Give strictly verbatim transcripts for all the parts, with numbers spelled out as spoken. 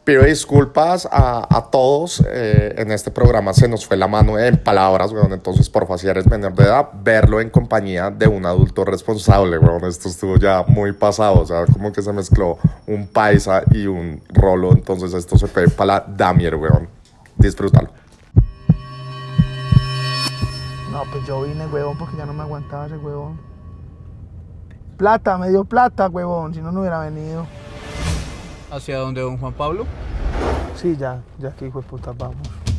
pido disculpas a, a todos. Eh, en este programa se nos fue la mano en palabras, weón. Entonces, porfa, si eres menor de edad, verlo en compañía de un adulto responsable, weón. Esto estuvo ya muy pasado. O sea, como que se mezcló un paisa y un rolo. Entonces, esto se fue para la Damier, weón. Disfrútalo. No, pues yo vine, huevón, porque ya no me aguantaba ese huevón. Plata, me dio plata, huevón, si no, no hubiera venido. ¿Hacia dónde, don Juan Pablo? Sí, ya, ya que hijo de puta, vamos.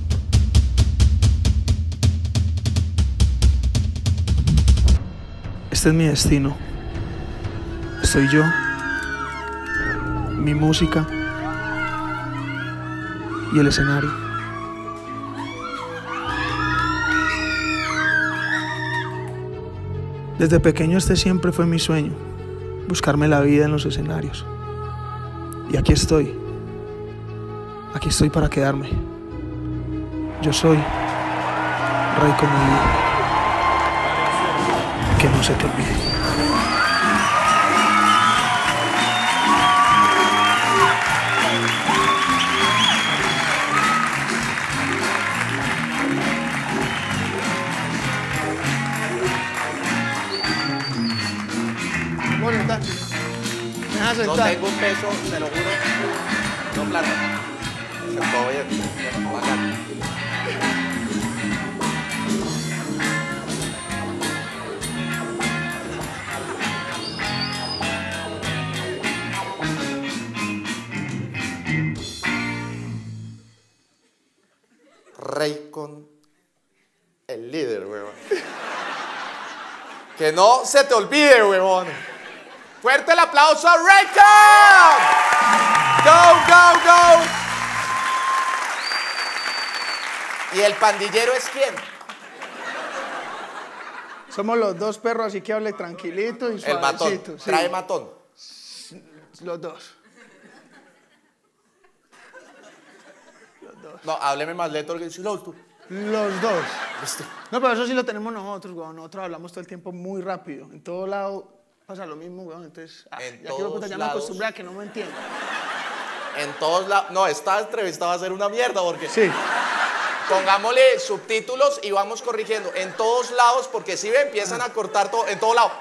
Este es mi destino. Soy yo, mi música y el escenario. Desde pequeño este siempre fue mi sueño, buscarme la vida en los escenarios. Y aquí estoy. Aquí estoy para quedarme. Yo soy Rey con mi vida. Que no se te olvide. Bueno, está. ¿Me vas a sentar? No tengo un peso, te lo juro. No plata. Todo bien. Bueno, bacán. Raycon, el líder, huevón. Que no se te olvide, huevón. Fuerte el aplauso a Raycon. Go, go, go. ¿Y el pandillero es quién? Somos los dos perros, así que hable tranquilito y suavecito. El matón. Sí. Trae matón. Los dos. Los dos. No, hábleme más lento porque si no, tú. Los dos. Listo. No, pero eso sí lo tenemos nosotros, weón. Nosotros hablamos todo el tiempo muy rápido. En todo lado pasa lo mismo, weón. Entonces, ah, En ya quiero todos puta, ya me lados. acostumbré a que no me entiendan. En todos lados. No, esta entrevista va a ser una mierda porque. Sí. Pongámosle subtítulos y vamos corrigiendo. En todos lados, porque si ve, empiezan a cortar todo. En todo lado.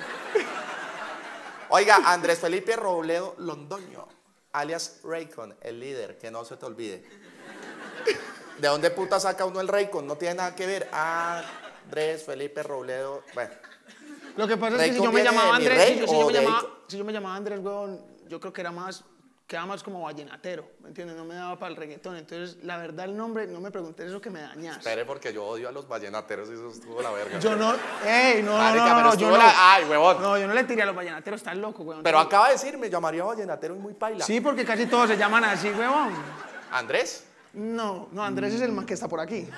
Oiga, Andrés Felipe Robledo Londoño, alias Raycon, el líder, que no se te olvide. ¿De dónde puta saca uno el Raycon? No tiene nada que ver. Ah, Andrés Felipe Robledo. Bueno. Lo que pasa es que si ¿Raycon yo me viene llamaba de mi Andrés, rey si, yo- si o yo me de llamaba, Ico? si yo me llamaba Andrés, weón, yo creo que era más, quedaba más como vallenatero, ¿me entiendes? No me daba para el reggaetón. Entonces, la verdad, el nombre, no me preguntes eso que me dañas. Espere, porque yo odio a los vallenateros y eso estuvo la verga. Yo no, ey, no, Marica, no, no, pero no, estuvo yo no. la- Ay, huevón. No, yo no le tiré a los vallenateros, estás loco, weón. Pero Sí. acaba de decir, me llamaría vallenatero y muy paila. Sí, porque casi todos se llaman así, weón. ¿Andrés? No, no, Andrés es el man que está por aquí.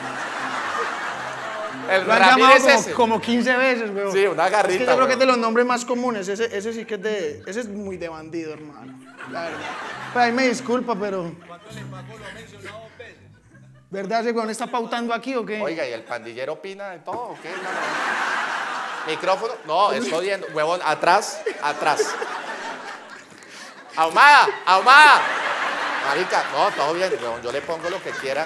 El Lo han llamado Ramírez como, ese. como quince veces, weón. Sí, una garrita, Es que yo creo que weón. es de los nombres más comunes. Ese, ese sí que es de... Ese es muy de bandido, hermano. La verdad. Pero ahí me disculpa, pero... ¿Verdad? ¿Ese weón está pautando aquí o qué? Oiga, ¿y el pandillero opina de todo o qué? No, no. ¿Micrófono? No, estoy viendo. Huevón, atrás, atrás. ¡Ahumada! ¡Ahumada! Marica, no, todo bien, huevón. Yo le pongo lo que quiera.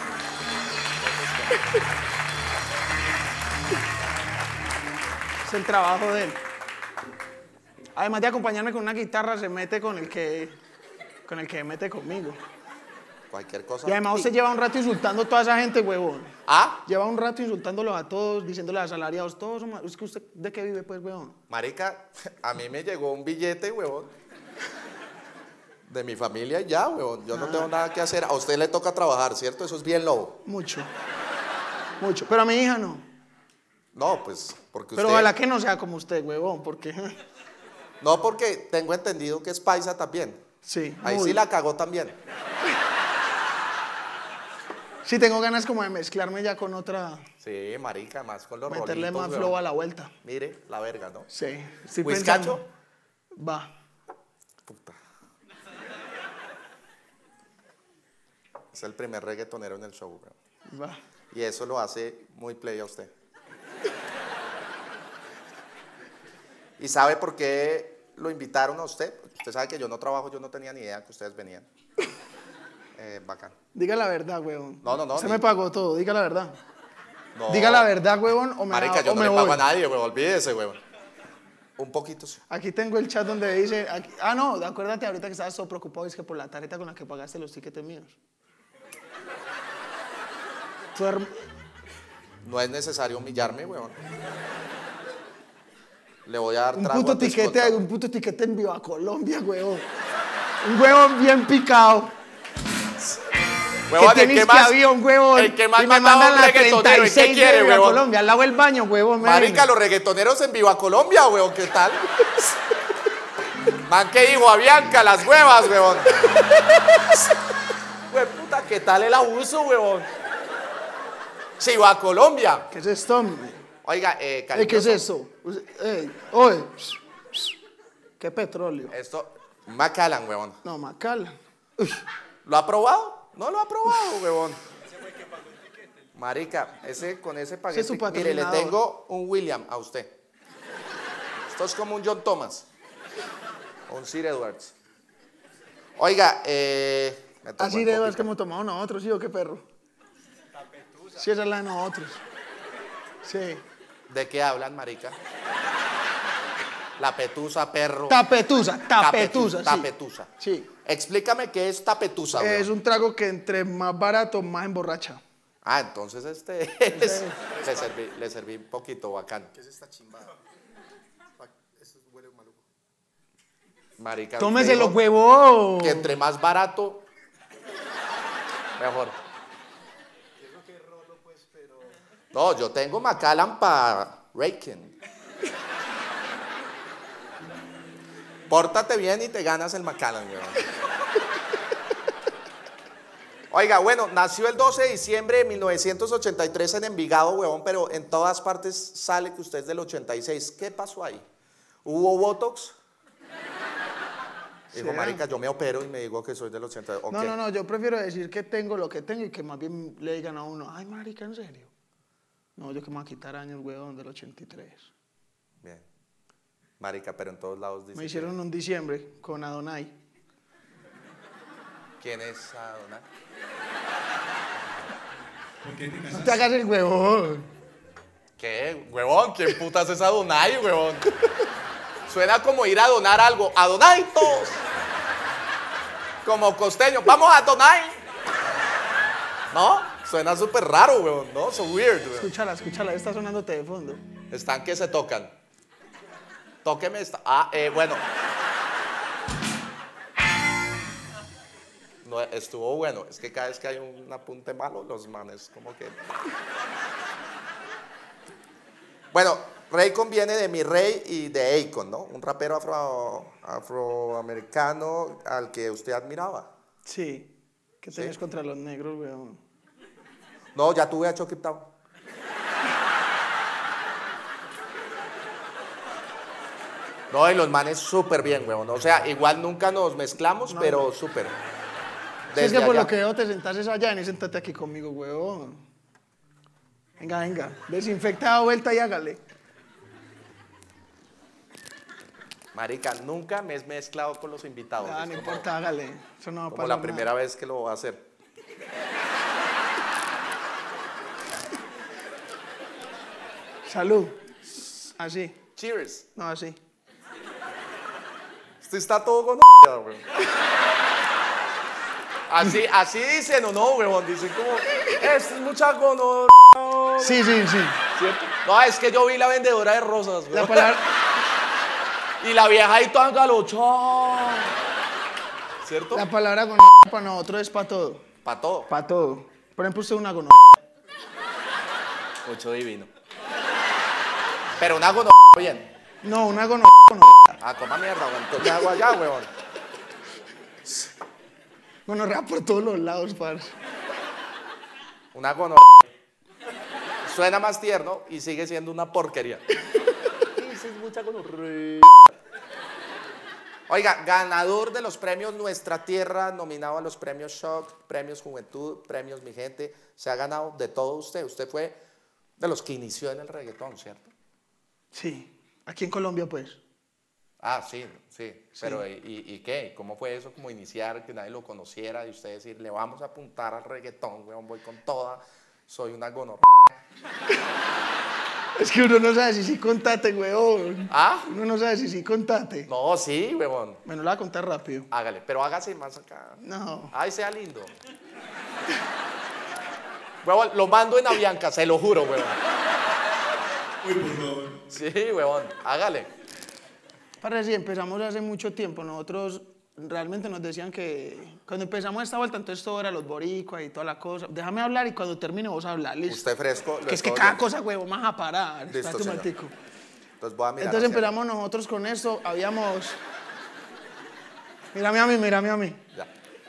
Es el trabajo de él. Además de acompañarme con una guitarra, se mete con el que... Con el que mete conmigo. Cualquier cosa. Y además usted lleva un rato insultando a toda esa gente, huevón. ¿Ah? Lleva un rato insultándolos a todos, diciéndoles asalariados, todos son... Es que usted, ¿de qué vive, pues, huevón? Marica, a mí me llegó un billete, huevón. De mi familia y ya, huevón. Yo no tengo nada que hacer. A usted le toca trabajar, ¿cierto? Eso es bien lobo. Mucho. Mucho. Pero a mi hija no. No, pues, porque Pero usted... ojalá que no sea como usted, huevón, porque... No, porque tengo entendido que es paisa también. Sí. Ahí muy. sí la cagó también. Sí, tengo ganas como de mezclarme ya con otra... Sí, marica, más con los Meterle rolitos, más weón. flow a la vuelta. Mire, la verga, ¿no? Sí. Estoy ¿Whiskacho? pensando. Va. Puta. Es el primer reggaetonero en el show, weón. Va. Y eso lo hace muy play a usted. ¿Y sabe por qué lo invitaron a usted? Usted sabe que yo no trabajo, yo no tenía ni idea que ustedes venían. eh, bacán. Diga la verdad, huevón. No, no, no. Usted ni- me pagó todo, diga la verdad. No. Diga la verdad, huevón, o me, Marica, da- yo o no me le voy. pago a nadie, weón. Olvídese, weón. Un poquito sí. Aquí tengo el chat donde dice... aquí- ah, no, acuérdate ahorita que estabas todo preocupado, es que por la tarjeta con la que pagaste los tickets míos. Tu herm- No es necesario humillarme, weón. Le voy a dar un, trago puto antes tiquete, contra- un puto tiquete en Viva Colombia, huevón. Un huevón bien picado. Huevón, que el tienes que más, avión, huevón. el que más y me mataba a mandan un la reggaetonero. ¿Y treinta y qué seis quiere, de Viva huevón? Colombia. Al lado del baño, huevón. me Marica, viene. los reggaetoneros en Viva Colombia, weón, ¿qué tal? Man, ¿qué dijo a Bianca? Las huevas, weón. Hue puta, ¿qué tal el abuso, weón? Viva Colombia. ¿Qué es esto, hombre? Oiga, eh, Ey, ¿qué es cariñoso, eso? Ey, oye. ¿Qué petróleo? Esto, Macallan, weón. No, Macala. Uy, ¿Lo ha probado? No lo ha probado, weón. Marica, ese con ese paquete. es su Mire, le patrocinador. tengo un William a usted. Esto es como un John Thomas. O un Sir Edwards. Oiga, eh. me tomó así en de es copita. que hemos tomado nosotros, ¿sí o qué perro? Sí, esa es la de nosotros. Sí. ¿De qué hablan, marica? La petusa, perro. Tapetusa, tapetusa, sí. Tapetusa. Sí. Explícame qué es tapetusa, weón. Es un trago que entre más barato, más emborracha. Ah, entonces este es- le serví, le serví un poquito bacán. ¿Qué es esta chimbada? Eso huele maluco. Marica, Tómeselo, digo huevo. que entre más barato, mejor. No, yo tengo Macallan para Raken. Pórtate bien y te ganas el Macallan, weón. Oiga, bueno, nació el doce de diciembre de mil novecientos ochenta y tres en Envigado, huevón, pero en todas partes sale que usted es del ochenta y seis. ¿Qué pasó ahí? ¿Hubo Botox? Dijo, ¿Será? marica, yo me opero y me digo que soy del ochenta y seis. No, no, no, yo prefiero decir que tengo lo que tengo y que más bien le digan a uno, ay, marica, ¿en serio? No, yo que me voy a quitar años, huevón, del ochenta y tres. Bien. Marica, pero en todos lados dice Me hicieron que- un diciembre con Adonai. ¿Quién es Adonai? No te hagas el huevón. ¿Qué? Huevón, ¿quién putas es Adonai, huevón? Suena como ir a donar algo. ¡Adonai todos! Como costeño. ¡Vamos a Adonai! ¿No? Suena súper raro, huevón. ¿No? So weird, huevón. Escúchala, escúchala, está sonándote de fondo. Están que se tocan. Tóqueme esta. Ah, eh, bueno. No, estuvo bueno. Es que cada vez que hay un apunte malo, los manes como que... Bueno, Raycon viene de Mi Rey y de Akon, ¿no? Un rapero afro, afroamericano al que usted admiraba. Sí. ¿Qué ¿Sí? tenés contra los negros, weón? No, ya tuve a Chucky Town. No, y los manes súper bien, weón. O sea, igual nunca nos mezclamos, No, pero no. súper. Si es que Desde por allá. lo que veo te sentases allá y sentate aquí conmigo, weón. Venga, venga. Desinfecta la vuelta y hágale. Marica, nunca me he mezclado con los invitados. Ah, es no como, importa, hágale. Eso no va a como pasar la nada. primera vez que lo voy a hacer. Salud. Así. Cheers. No, así. Usted está todo con weón. Así, así dicen o no, weón. Dicen como, este es mucha gono. Sí, sí, sí. ¿Cierto? No, es que yo vi la vendedora de rosas, La weón. palabra... Y la vieja ahí toda galochada. ¿Cierto? La palabra con para nosotros es para todo. Para todo. Para todo. Por ejemplo, usted una gono. Mucho divino. Pero una gono bien. No, una gono. Ah, coma mierda, weón. Entonces, ¿qué hago allá, weón? Gonorrea por todos los lados, parce. Una gono. Suena más tierno y sigue siendo una porquería. Dices mucha gonorrea. Oiga, ganador de los premios Nuestra Tierra, nominado a los premios Shock, premios Juventud, premios Mi Gente. Se ha ganado de todo usted. Usted fue de los que inició en el reggaetón, ¿cierto? Sí. Aquí en Colombia, pues. Ah, sí, sí. Pero, ¿y, y, y qué? ¿Cómo fue eso? Como iniciar, que nadie lo conociera y usted decir, le vamos a apuntar al reggaetón, weón, voy con toda, soy una gonorrea. Es que uno no sabe si sí contate, weón. ¿Ah? Uno no sabe si sí contate. No, sí, weón. Me lo voy a contar rápido. Hágale, pero hágase más acá. No. Ay, sea lindo. Huevón, lo mando en Avianca, se lo juro, huevón. Uy, por favor. Sí, huevón, hágale. Para sí, empezamos hace mucho tiempo. Nosotros realmente nos decían que cuando empezamos esta vuelta, entonces todo era los boricuas y toda la cosa. Déjame hablar y cuando termine vos hablar, listo. Usted fresco. Que es que cada cosa, huevón, más a parar. Listo, Espérate un señor. momentico. Entonces voy a mirar. Entonces hacia empezamos nosotros con esto. Habíamos... Mírame a mí, mírame a mí. Ya.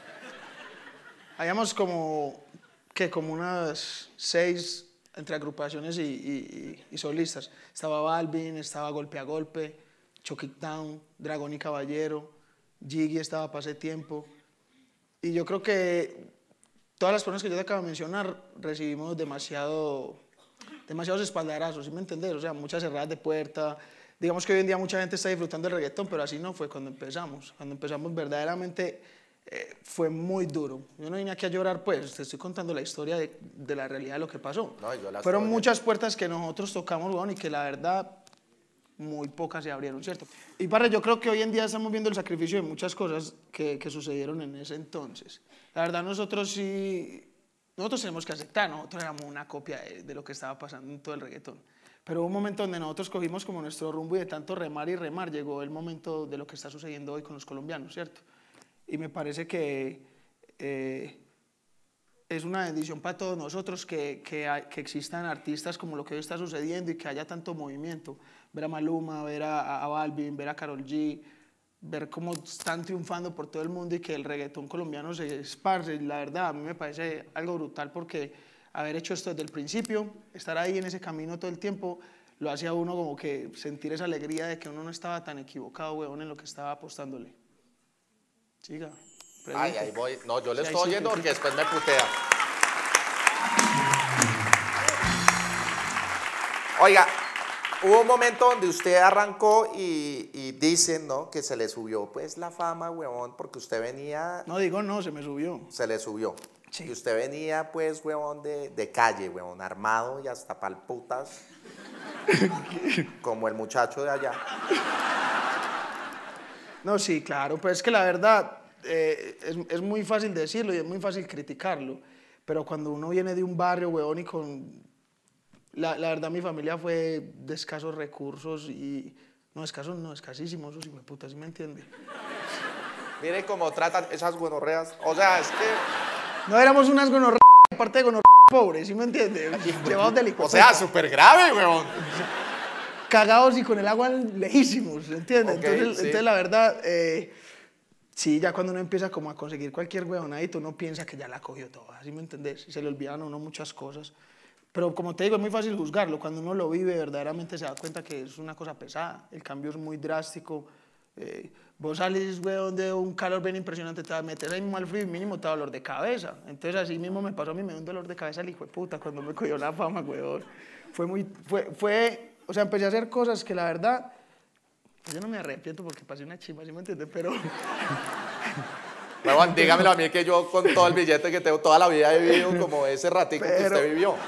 Habíamos como, que como unas seis entre agrupaciones y, y, y, y solistas. Estaba Balvin, estaba Golpe a Golpe, Chuck It Down, Dragón y Caballero, Jiggy estaba para ese tiempo. Y yo creo que todas las personas que yo te acabo de mencionar recibimos demasiado, demasiados espaldarazos, ¿sí me entendés? O sea, muchas cerradas de puerta. Digamos que hoy en día mucha gente está disfrutando del reggaetón, pero así no fue cuando empezamos. Cuando empezamos verdaderamente eh, fue muy duro. Yo no vine aquí a llorar, pues, te estoy contando la historia de, de la realidad de lo que pasó. No, yo la Fueron estoy muchas puertas que nosotros tocamos, bueno, y que la verdad muy pocas se abrieron, ¿cierto? Y para yo creo que hoy en día estamos viendo el sacrificio de muchas cosas que, que sucedieron en ese entonces. La verdad nosotros sí, nosotros tenemos que aceptar, nosotros éramos una copia de, de lo que estaba pasando en todo el reggaetón. Pero hubo un momento donde nosotros cogimos como nuestro rumbo y de tanto remar y remar llegó el momento de lo que está sucediendo hoy con los colombianos, ¿cierto? Y me parece que eh, es una bendición para todos nosotros que, que, hay, que existan artistas como lo que hoy está sucediendo y que haya tanto movimiento. Ver a Maluma, ver a, a Balvin, ver a Karol G, ver cómo están triunfando por todo el mundo y que el reggaetón colombiano se esparce. La verdad, a mí me parece algo brutal porque haber hecho esto desde el principio, estar ahí en ese camino todo el tiempo, lo hacía a uno como que sentir esa alegría de que uno no estaba tan equivocado, weón, en lo que estaba apostándole. Siga. Ay, ahí voy. No, yo le Sí, estoy sí, oyendo sí. porque después me putea. Oiga, hubo un momento donde usted arrancó y, y dicen, ¿no? Que se le subió, pues, la fama, huevón, porque usted venía... No digo no, se me subió. Se le subió. Sí. Y usted venía, pues, huevón, de, de calle, huevón, armado y hasta pa'l putas. Como el muchacho de allá. No, sí, claro, pero es que la verdad eh, es, es muy fácil decirlo y es muy fácil criticarlo, pero cuando uno viene de un barrio, huevón, y con... La, la verdad, mi familia fue de escasos recursos y... No, escasos no, escasísimos, eso sí me puta, ¿sí me entiende? Mire cómo tratan esas gonorreas. O sea, es que... No éramos unas gonorreas, aparte de gonorreas pobres, ¿sí me entiende? Llevados del hijo O de sea, puta. súper grave, huevón. Cagados y con el agua lejísimos, ¿entiendes? Ok, entonces, sí. entonces, la verdad, eh, sí, ya cuando uno empieza como a conseguir cualquier huevonadito, uno piensa que ya la cogió toda, ¿sí me entendés? Y se le olvidan a uno muchas cosas. Pero como te digo, es muy fácil juzgarlo. Cuando uno lo vive, verdaderamente se da cuenta que es una cosa pesada. El cambio es muy drástico. Eh, vos salís, weón, de un calor bien impresionante, te metes ahí mismo al frío y mínimo te da dolor de cabeza. Entonces así mismo me pasó a mí, me dio un dolor de cabeza el hijo de puta cuando me cogió la fama, weón. Fue muy, fue, fue, o sea, empecé a hacer cosas que la verdad, pues yo no me arrepiento porque pasé una chimba, ¿sí me entiendes? Pero... Huevón, dígamelo a mí que yo con todo el billete que tengo toda la vida he vivido como ese ratico que Pero- usted vivió.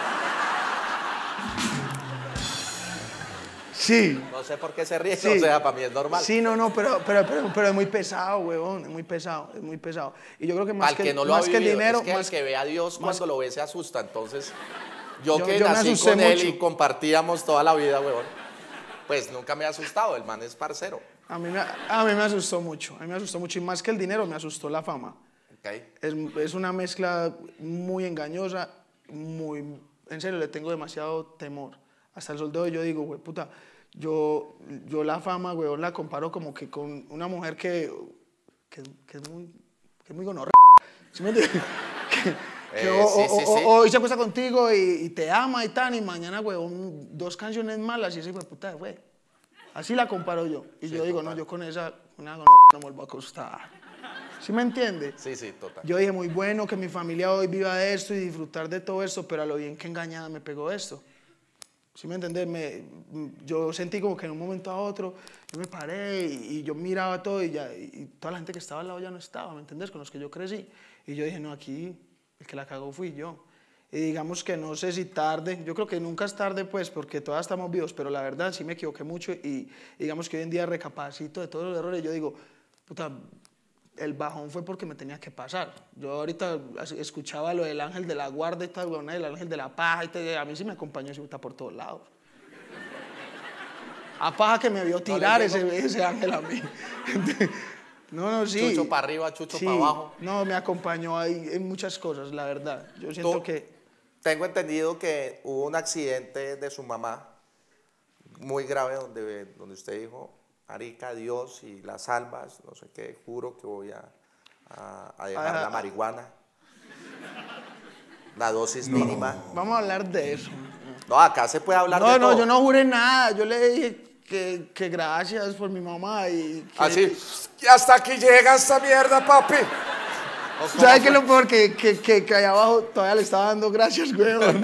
Sí. No sé por qué se ríe, Sí. o sea, para mí es normal. Sí, no, no, pero, pero, pero, pero es muy pesado, huevón, es muy pesado, es muy pesado. Y yo creo que más Para el que, que no lo ha más que el vivido, dinero, es que más el que ve a Dios más- cuando lo ve se asusta. Entonces, yo, Yo- que yo me nací asusté con él mucho. y compartíamos toda la vida, huevón, pues nunca me ha asustado. El man es parcero. a mí, me, a mí me asustó mucho, a mí me asustó mucho y más que el dinero me asustó la fama. ¿Okay? Es, es una mezcla muy engañosa, muy, en serio, le tengo demasiado temor. Hasta el sol de hoy yo digo, güey, puta, yo, yo la fama, güey, la comparo como que con una mujer que, que, que es muy, que es muy gonorrea. ¿Sí me entiendes? Que, que Eh, o- sí, o- sí, o- sí. Hoy se acuesta contigo y, y te ama y tal, y mañana, güey, un- dos canciones malas y ese, güey, puta, güey. Así la comparo yo. Y Sí, yo digo, total. no, yo con esa, una gonorrea no me vuelvo a acostar. ¿Sí me entiende? Sí, sí, total. Yo dije, muy bueno que mi familia hoy viva de esto y disfrutar de todo esto, pero a lo bien que engañada me pegó esto. ¿Sí me entendés? Me, yo sentí como que en un momento a otro yo me paré y, y yo miraba todo y, ya, y toda la gente que estaba al lado ya no estaba, ¿me entendés? Con los que yo crecí. Y yo dije, no, aquí el que la cagó fui yo. Y digamos que no sé si tarde, yo creo que nunca es tarde pues porque todavía estamos vivos, pero la verdad sí me equivoqué mucho y digamos que hoy en día recapacito de todos los errores. Yo digo, puta, el bajón fue porque me tenía que pasar. Yo ahorita escuchaba lo del ángel de la guarda y tal, bueno, el ángel de la paja y tal, a mí sí me acompañó ese puta por todos lados. A paja que me vio tirar no ese, ese ángel a mí. No, no, sí. Chucho para arriba, chucho sí, para abajo. No, me acompañó ahí en muchas cosas, la verdad. Yo siento Tú, que... Tengo entendido que hubo un accidente de su mamá muy grave donde, donde usted dijo, marica, Dios, y la salvas, no sé qué, juro que voy a, a, a dejar Ah, la marihuana. La dosis no, mínima. Vamos a hablar de eso. No, acá se puede hablar no, de no, todo. No, yo no juré nada. Yo le dije que, que gracias por mi mamá y... Que... Así, y hasta aquí llega esta mierda, papi. ¿Sabes qué es lo peor? Que, que, que, que allá abajo todavía le estaba dando gracias, weón.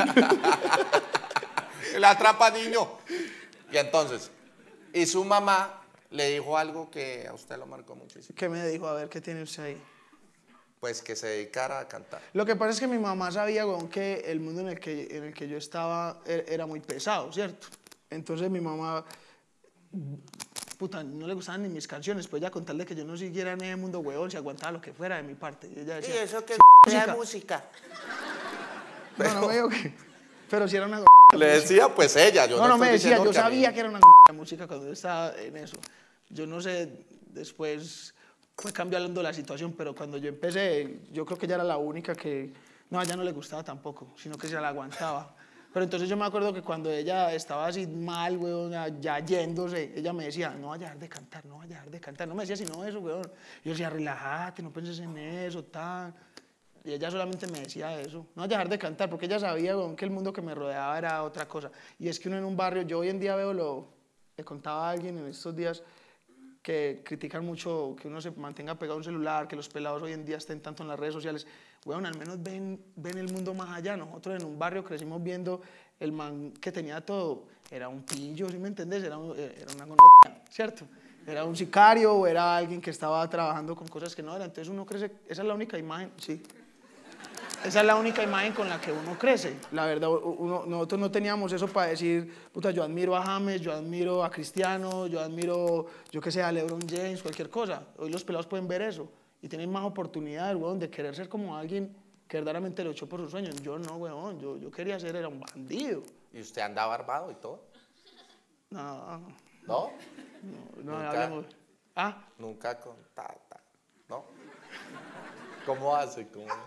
La atrapa, niño. Y entonces, y su mamá le dijo algo que a usted lo marcó muchísimo. ¿Qué me dijo? A ver, ¿qué tiene usted ahí? Pues que se dedicara a cantar. Lo que pasa es que mi mamá sabía, weón, que el mundo en el que, en el que yo estaba era muy pesado, ¿cierto? Entonces mi mamá... Puta, no le gustaban ni mis canciones, pues ya con tal de que yo no siguiera en ese mundo, weón, se aguantaba lo que fuera de mi parte. Y ella decía, ¿Y eso que música? música? No, no me digo que... Pero si era una... Le decía, pues ella, yo no, no, no estoy me decía, diciendo yo que a mí- sabía que era una música cuando yo estaba en eso. Yo no sé, después fue cambiando la situación, pero cuando yo empecé, yo creo que ella era la única que... No, a ella no le gustaba tampoco, sino que se la aguantaba. Pero entonces yo me acuerdo que cuando ella estaba así mal, weón, ya, ya yéndose, ella me decía, no vayas a dejar de cantar, no vayas a dejar de cantar. No me decía sino eso, weón. Yo decía, relájate, no pienses en eso, tal. Y ella solamente me decía eso, no vayas a dejar de cantar, porque ella sabía, weón, que el mundo que me rodeaba era otra cosa. Y es que uno en un barrio, yo hoy en día veo lo... Le contaba a alguien en estos días que critican mucho que uno se mantenga pegado a un celular, que los pelados hoy en día estén tanto en las redes sociales. Bueno, al menos ven, ven el mundo más allá. Nosotros en un barrio crecimos viendo el man que tenía todo. Era un pillo, ¿sí me entendés? Era, un, era una gonorrea, ¿cierto? Era un sicario o era alguien que estaba trabajando con cosas que no eran. Entonces uno crece, esa es la única imagen, sí. Esa es la única imagen con la que uno crece. La verdad, uno, nosotros no teníamos eso para decir, puta, yo admiro a James, yo admiro a Cristiano, yo admiro, yo qué sé, a LeBron James, cualquier cosa. Hoy los pelados pueden ver eso y tienen más oportunidades, weón, de querer ser como alguien que verdaderamente luchó por sus sueños. Yo no, weón, yo, yo quería ser, era un bandido. ¿Y usted andaba barbado y todo? No, ¿No? no, no Nunca. hablemos. Ah, Nunca con tata, ¿no? ¿Cómo hace? ¿Cómo hace?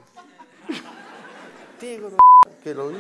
Digo, que lo vi.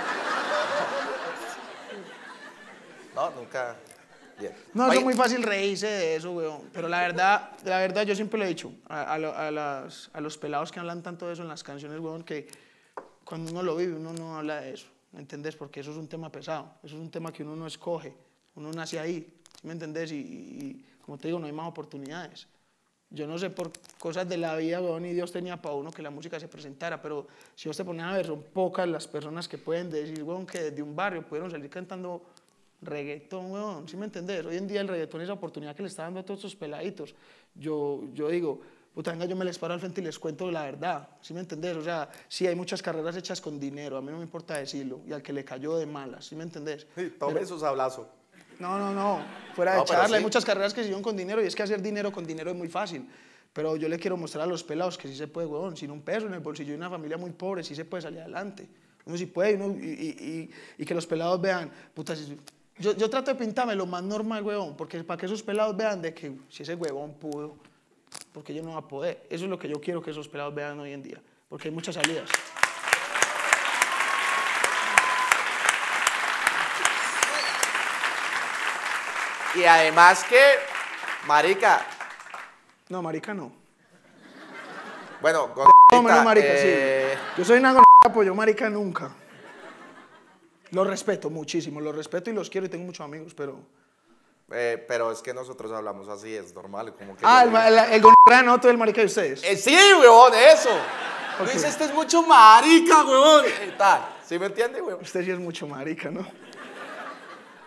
No, nunca. Bien. no, Oye, eso es muy fácil reírse de eso, weón. Pero la verdad, la verdad yo siempre lo he dicho a, a, lo- a las, a los pelados que hablan tanto de eso en las canciones, weón, que cuando uno lo vive, uno no habla de eso, ¿me entendés? Porque eso es un tema pesado, eso es un tema que uno no escoge, uno nace ahí, ¿sí me entendés? Y, y- y, como te digo, no hay más oportunidades. Yo no sé por cosas de la vida, weón, y Dios tenía para uno que la música se presentara, pero si vos te pones a ver, son pocas las personas que pueden decir, weón, que desde un barrio pudieron salir cantando reggaetón, weón, ¿sí me entendés? Hoy en día el reggaetón es la oportunidad que le está dando a todos estos peladitos. Yo, yo digo, puta, venga, yo me les paro al frente y les cuento la verdad, ¿sí me entendés? O sea, sí, hay muchas carreras hechas con dinero, a mí no me importa decirlo, y al que le cayó de malas, ¿sí me entendés? sí, tome Pero- sus abrazos. no, no, no, fuera de No, pero charla, hay sí. muchas carreras que se llevan con dinero y es que hacer dinero con dinero es muy fácil. Pero yo le quiero mostrar a los pelados que sí se puede, huevón, sin un peso en el bolsillo de una familia muy pobre, sí se puede salir adelante. Uno sí puede uno, y, y, y, y que los pelados vean, puta, si- yo, yo trato de pintarme lo más normal, huevón, porque para que esos pelados vean de que si ese huevón pudo, porque yo no va a poder. Eso es lo que yo quiero que esos pelados vean hoy en día, porque hay muchas salidas. Y además que, marica, No, marica, no. bueno, No, gordita, menos marica, eh, sí. Yo soy una g***, pues yo marica nunca. Los respeto muchísimo, los respeto y los quiero y tengo muchos amigos, pero... eh, pero es que nosotros hablamos así, es normal, como que... Ah, yo- el, el, el gonorrea no, todo el marica de ustedes. Eh, sí, huevón, eso. Ok. Dice, este es mucho marica, huevón. Y tal, ¿sí me entiende, huevón? Usted sí es mucho marica, ¿no?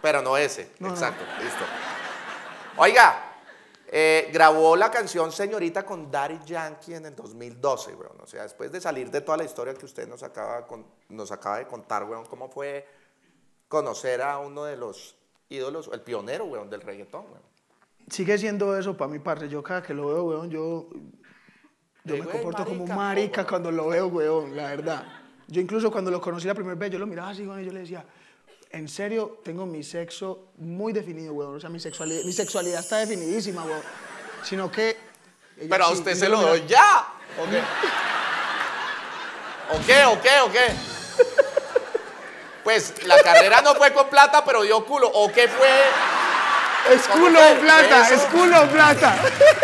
Pero no ese, No, exacto, no. Listo. Oiga, eh, grabó la canción Señorita con Daddy Yankee en el dos mil doce, weón. O sea, después de salir de toda la historia que usted nos acaba, con, nos acaba de contar, weón, ¿cómo fue conocer a uno de los ídolos, el pionero, weón, del reggaetón, weón? Sigue siendo eso para mi parce. Yo cada que lo veo, weón, yo, yo Sí, me güey, comporto como un marica, marica oh, cuando lo veo, weón, la verdad. Yo incluso cuando lo conocí la primera vez, yo lo miraba así, weón, y yo le decía, en serio, tengo mi sexo muy definido, weón. O sea, mi sexualidad, mi sexualidad está definidísima, weón. Sino que... ella Pero a sí, usted y se yo lo miraba- doy ya. ¿O qué? ¿O qué? ¿O qué? ¿O qué? Pues la carrera no fue con plata, pero dio culo. ¿O qué fue? Es ¿Cómo culo fue? o plata, Eso. es culo o plata.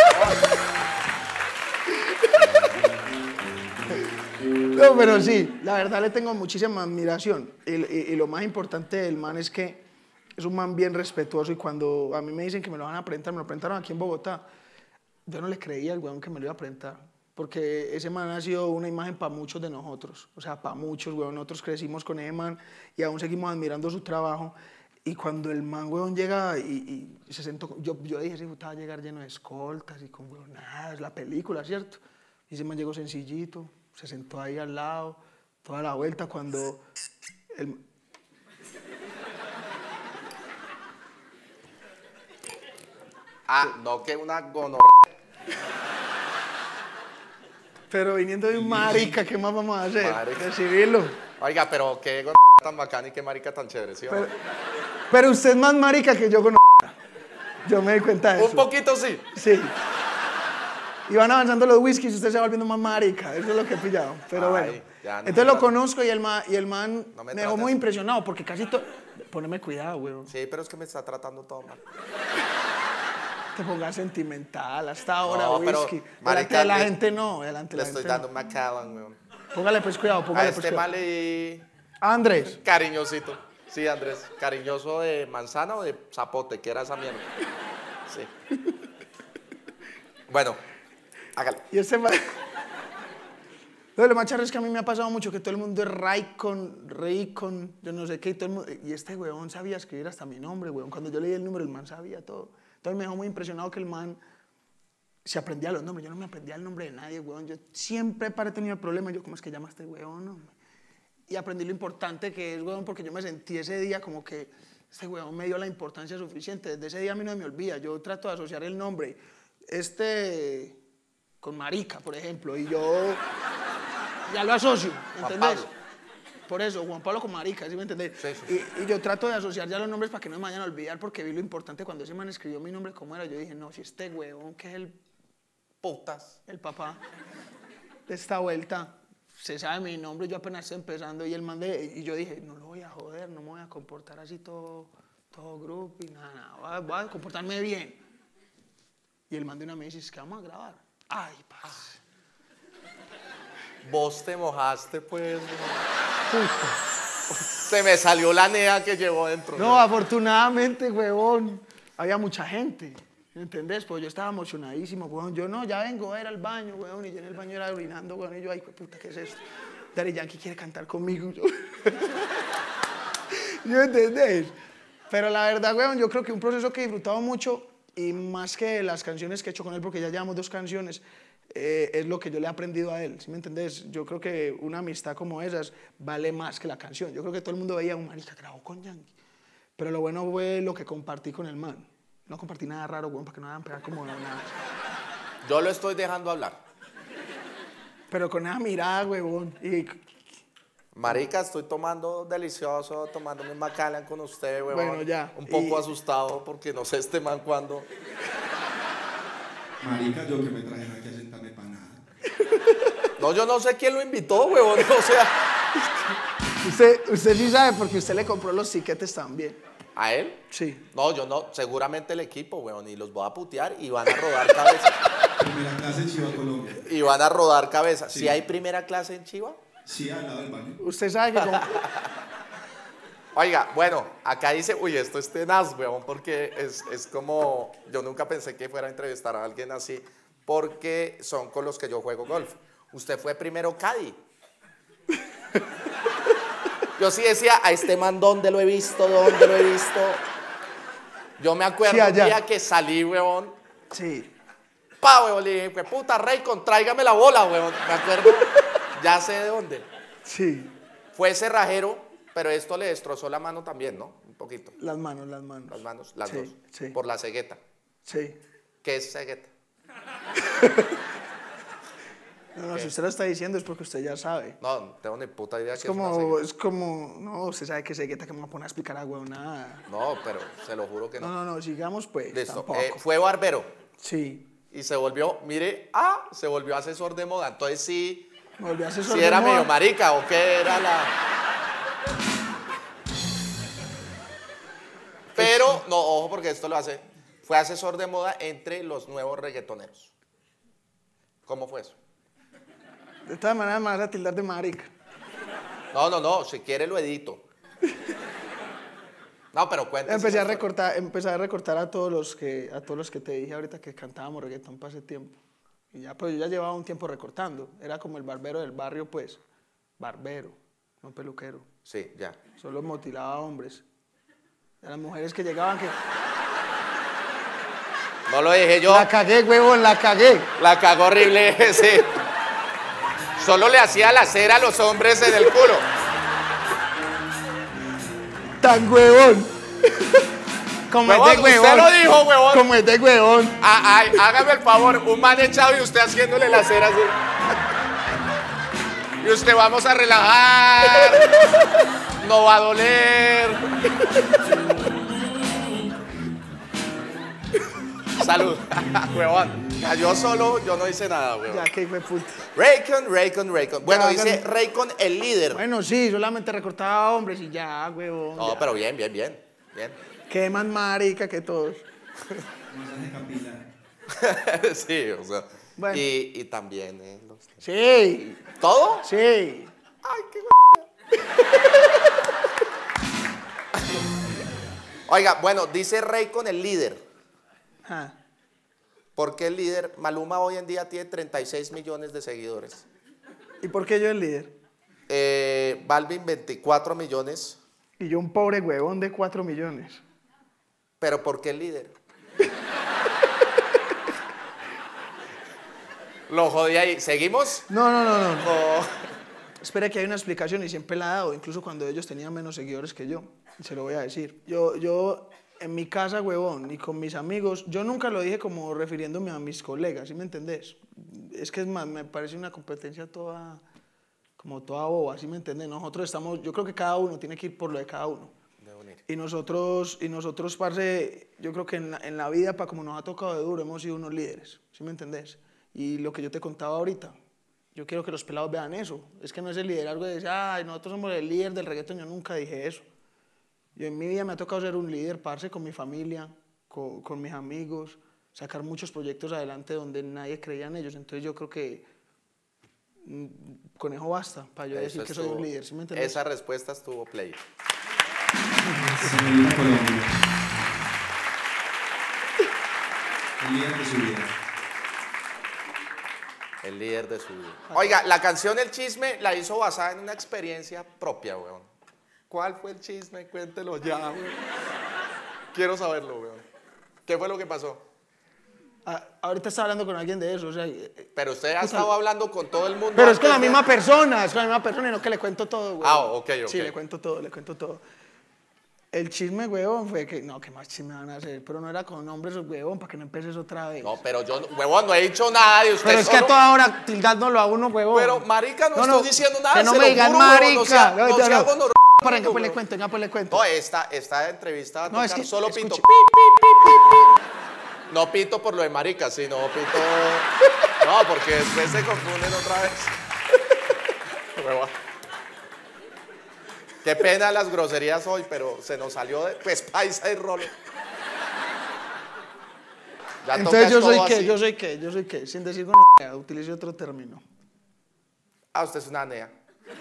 No, pero sí, la verdad le tengo muchísima admiración. Y, y- y lo más importante del man es que es un man bien respetuoso. Y cuando a mí me dicen que me lo van a presentar, me lo presentaron aquí en Bogotá, yo no le creía al weón que me lo iba a presentar. Porque ese man ha sido una imagen para muchos de nosotros. O sea, para muchos, weón. Nosotros crecimos con ese man y aún seguimos admirando su trabajo. Y cuando el man, weón, llega y, y se sentó, yo, yo dije, ese puta va a llegar lleno de escoltas y con weonadas, la película, ¿cierto? Y ese man llegó sencillito, se sentó ahí al lado, toda la vuelta cuando el... Ah, no, que una gonorrea. Pero viniendo de un marica, ¿qué más vamos a hacer? Marica. Recibirlo. Oiga, pero qué gonorrea tan bacana y qué marica tan chévere, ¿sí o no? Pero, pero usted es más marica que yo con... Yo me di cuenta de eso. Un poquito sí. Sí. Y van avanzando los whiskies y usted se va volviendo más marica. Eso es lo que he pillado. Pero Ay, bueno. ya no Entonces me lo trates. conozco y el man, y el man No me, me dejó trates. muy impresionado porque casi todo... Poneme cuidado, weón. Sí, pero es que me está tratando todo mal. Te pongas sentimental hasta ahora, No, pero, whisky. Delante marica, de la le- gente no. Delante de Le la estoy gente dando no. un Macallan, weón. Póngale pues cuidado, A póngale pues este cuidado. mal le... Andrés. Cariñosito. Sí, Andrés. Cariñoso de manzana o de zapote, que era esa mierda. Sí. Bueno, hágale. Y este man... No, lo más charro es que a mí me ha pasado mucho que todo el mundo es Raycon, Raycon, yo no sé qué, y, todo el mundo, y este weón sabía escribir hasta mi nombre, weón. Cuando yo leí el número, el man sabía todo. Entonces me dejó muy impresionado que el man se aprendía los nombres. Yo no me aprendía el nombre de nadie, weón. Yo siempre para tenido el problema. Yo, ¿cómo es que llama este weón? Hombre? Y aprendí lo importante que es, weón, porque yo me sentí ese día como que este weón me dio la importancia suficiente. Desde ese día a mí no me olvida. Yo trato de asociar el nombre, este, con marica, por ejemplo, y yo ya lo asocio, Juan ¿entendés? Pablo. Por eso, Juan Pablo con marica, ¿sí me entendés? Sí, sí, Y, y yo trato de asociar ya los nombres para que no me vayan a olvidar, porque vi lo importante cuando ese man escribió mi nombre, ¿cómo era? Yo dije, no, si este weón, que es el, Putas. el papá de esta vuelta, se sabe mi nombre, yo apenas estoy empezando, y el man de, y yo dije, no lo voy a joder, no me voy a comportar así todo, todo grupo y nada, nada, voy a, voy a comportarme bien. Y el man de una me dice, es que vamos a grabar. Ay, parce. Vos te mojaste, pues. Se me salió la nea que llevó dentro. No, afortunadamente, huevón, había mucha gente, ¿entendés? Pues yo estaba emocionadísimo, huevón. Yo no, ya vengo a ir al baño, huevón, y yo en el baño era orinando, huevón, y yo, ay, puta, ¿qué es esto? Daddy Yankee quiere cantar conmigo. Yo, ¿yo entendés? Pero la verdad, huevón, yo creo que un proceso que he disfrutado mucho, y más que las canciones que he hecho con él, porque ya llevamos dos canciones, eh, es lo que yo le he aprendido a él, ¿sí me entendés? Yo creo que una amistad como esas vale más que la canción. Yo creo que todo el mundo veía un marica grabó con Yankee. Pero lo bueno fue lo que compartí con el man. No compartí nada raro, weón, para que no me vayan a pegar como nada. Yo lo estoy dejando hablar. Pero con esa mirada, huevón. Y Marica, estoy tomando delicioso, tomándome un Macallan con usted, weón. Bueno, ya. Un poco Y- asustado porque no sé este man cuándo. Marica, yo que me trajeron aquí a sentarme para nada. No, yo no sé quién lo invitó, weón. O sea, usted, usted sí sabe porque usted le compró los tiquetes también. ¿a él? Sí. No, yo no. Seguramente el equipo, weón. Y los voy a putear y van a rodar cabeza. Primera clase Chiva, Colombia. Y van a rodar cabeza. Sí. ¿Si hay primera clase en Chiva? Sí, al lado del baño. Usted sabe que... como- Oiga, bueno, acá dice, uy, esto es tenaz, weón, porque es, es como, yo nunca pensé que fuera a entrevistar a alguien así, porque son con los que yo juego golf. Usted fue primero caddy. Yo sí decía, a este man, ¿dónde lo he visto? ¿Dónde lo he visto? Yo me acuerdo Sí, un allá. día que salí, huevón. Sí. Pa, huevón, le dije, puta, Raycon, tráigame la bola, huevón. Me acuerdo, ya sé de dónde. Sí. Fue cerrajero, pero esto le destrozó la mano también, ¿no? Un poquito. Las manos, las manos. Las manos, las Sí, dos. sí. Por la cegueta. Sí. ¿Qué es cegueta? No, no, si usted lo está diciendo es porque usted ya sabe. No, no tengo ni puta idea Es qué es una como, cegueta. es como, no, usted sabe que cegueta que me va a poner a explicar a huevo, nada. No, pero se lo juro que No, no. no, no, sigamos pues, Listo. tampoco. Eh, fue barbero Sí, y se volvió, mire, ah, se volvió asesor de moda. Entonces sí, me volví asesor sí de era moda. medio marica o qué era la... Pero, no, ojo porque esto lo hace. Fue asesor de moda entre los nuevos reggaetoneros. ¿Cómo fue eso? De todas maneras me vas a tildar de marica. No, no, no, si quiere lo edito. No, pero cuéntese. Empecé a esa historia. recortar, empecé a recortar a todos los que, a todos los que te dije ahorita que cantábamos reggaetón para ese tiempo. Y ya, pues yo ya llevaba un tiempo recortando. Era como el barbero del barrio, pues. Barbero, no peluquero. Sí, ya. Solo motilaba a hombres. A las mujeres que llegaban que... No lo dije yo. La cagué, huevón, la cagué. La cagó horrible ese. Solo le hacía la cera a los hombres en el culo. Tan huevón. Como Huevón, es de huevón. usted lo dijo, huevón. Como es de huevón. Ah, ay, hágame el favor, un man echado y usted haciéndole la cera así. Y usted vamos a relajar. No va a doler. Salud. Huevón. Yo solo, yo no hice nada, huevón. Ya, que hijo de puta. Raycon, Raycon, Raycon. Bueno, Ya, dice hágale. Raycon el líder. Bueno, sí, solamente recortaba a hombres y ya, huevón. No, ya. pero bien, bien, bien. Bien. Qué más marica que todos. Masaje capilar. Sí, o sea. Bueno. Y, y también, eh, los- Sí, ¿todo? sí. Ay, qué Oiga, bueno, dice Raycon el líder. Ah, ¿Por qué el líder? Maluma hoy en día tiene treinta y seis millones de seguidores. ¿y por qué yo el líder? Eh, Balvin veinticuatro millones. Y yo un pobre huevón de cuatro millones. ¿Pero por qué el líder? Lo jodí ahí. ¿Seguimos? No, no, no, no. no. O- Espera que hay una explicación y siempre la he dado, incluso cuando ellos tenían menos seguidores que yo. Y se lo voy a decir. Yo, yo en mi casa, huevón, y con mis amigos, yo nunca lo dije como refiriéndome a mis colegas, ¿sí me entendés? Es que es más, me parece una competencia toda, como toda boba, ¿sí me entendés? Nosotros estamos, yo creo que cada uno tiene que ir por lo de cada uno. De unir. Y nosotros, y nosotros, parce, yo creo que en la, en la vida, para como nos ha tocado de duro, hemos sido unos líderes, ¿sí me entendés? Y lo que yo te contaba ahorita, yo quiero que los pelados vean eso. Es que no es el liderazgo de decir, ay, nosotros somos el líder del reggaetón, yo nunca dije eso. Yo en mi vida me ha tocado ser un líder, parce, con mi familia, con, con mis amigos, sacar muchos proyectos adelante donde nadie creía en ellos. Entonces yo creo que mm, con eso basta para yo decir Eso que soy un estuvo- líder, ¿sí me entendés? Esa respuesta estuvo play. Señorita Colombia. El líder de su vida. El líder de su vida. Oiga, la canción El Chisme la hizo basada en una experiencia propia, weón. ¿Cuál fue el chisme? Cuéntelo ya, weón. Quiero saberlo, weón. ¿Qué fue lo que pasó? Ah, ahorita estaba hablando con alguien de eso, o sea, eh, eh, Pero usted ha estado hablando con todo el mundo. pero es con la antes de- misma persona, es con la misma persona y no que le cuento todo, güey. Ah, ok, ok. Sí, le cuento todo, le cuento todo. El chisme, huevón, fue que, no, ¿qué más chisme van a hacer? Pero no era con nombres, huevón, para que no empieces otra vez. No, pero yo, huevón, no he dicho nada de usted. pero es que a solo- toda hora tildándolo a uno, huevón. Pero, marica, no, No, no, estoy diciendo nada. que no se me lo digan juro, huevón, marica. No sea, No, no no, sea no. gonorrea, Para que pues le huevón. cuento, venga, pues le cuento. No, esta, esta entrevista va a No, es tocar que- solo escuche. pito. Pi, pi, pi, pi, pi. No pito por lo de marica, sino pito... No, porque después se confunden otra vez. Huevón. Qué pena las groserías hoy, pero se nos salió de... Pues paisa y rolo. Ya Entonces toca yo soy todo qué, así. yo soy qué, yo soy qué. Sin decir gonorrea, utilice otro término. Ah, usted es una nea.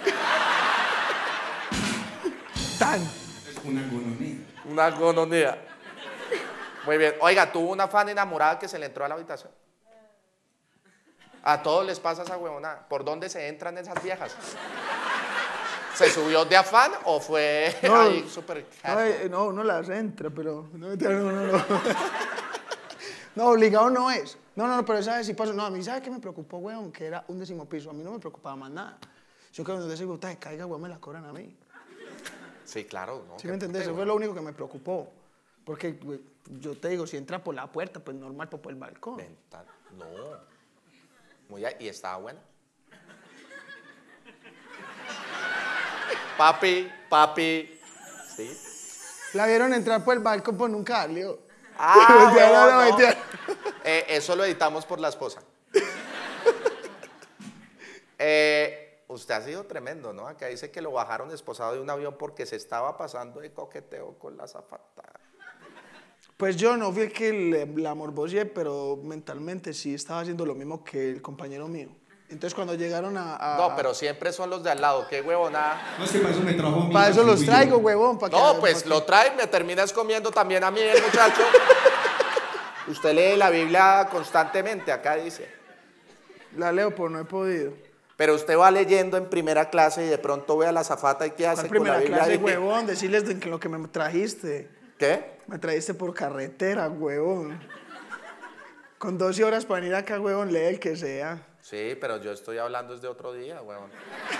Tan. Es una gonorrea. Una gononía. Muy bien. Oiga, tuvo una fan enamorada que se le entró a la habitación. A todos les pasa esa huevonada. ¿Por dónde se entran esas viejas? ¿Se subió de afán o fue No, ahí súper No, casual? eh, no, uno las entra, pero no, no, no, no. No, obligado no es. No, no, no, pero ¿sabes si pasó? No, a mí, ¿sabes qué me preocupó, weón? Que era un décimo piso. A mí no me preocupaba más nada. Yo creo que donde ese puta se caiga, weón, me la cobran a mí. Sí, claro. ¿no? ¿Sí me entendés? Eso fue lo único que me preocupó. Porque, güey, yo te digo, si entra por la puerta, pues normal, pues por el balcón. Venta- No. Muy a- y estaba buena. Papi, papi. Sí. La vieron entrar por el balcón, pues nunca salió. Ah, Mentira, huevón, no, no, no. mentira. Eh, eso lo editamos por la esposa. Eh, usted ha sido tremendo, ¿no? Acá dice que lo bajaron esposado de un avión porque se estaba pasando de coqueteo con la azafata. Pues yo no fui el que le- la morboseé, pero mentalmente sí estaba haciendo lo mismo que el compañero mío. Entonces cuando llegaron a... a- No, pero siempre son los de al lado. Qué huevonada. No, es que para eso me trajo a mí. Para eso los fui yo. traigo, huevón. para No, que- pues para que- lo trae, me terminas comiendo también a mí, el muchacho. Usted lee la Biblia constantemente, acá dice. La leo, pero no he podido. Pero usted va leyendo en primera clase y de pronto ve a la azafata y ¿qué hace ¿Cuál con la primera Biblia? clase, ahí? huevón? Decirles de que lo que me trajiste. ¿Qué? Me trajiste por carretera, huevón. Con doce horas para venir acá, huevón, lee el que sea. Sí, pero yo estoy hablando desde otro día, huevón.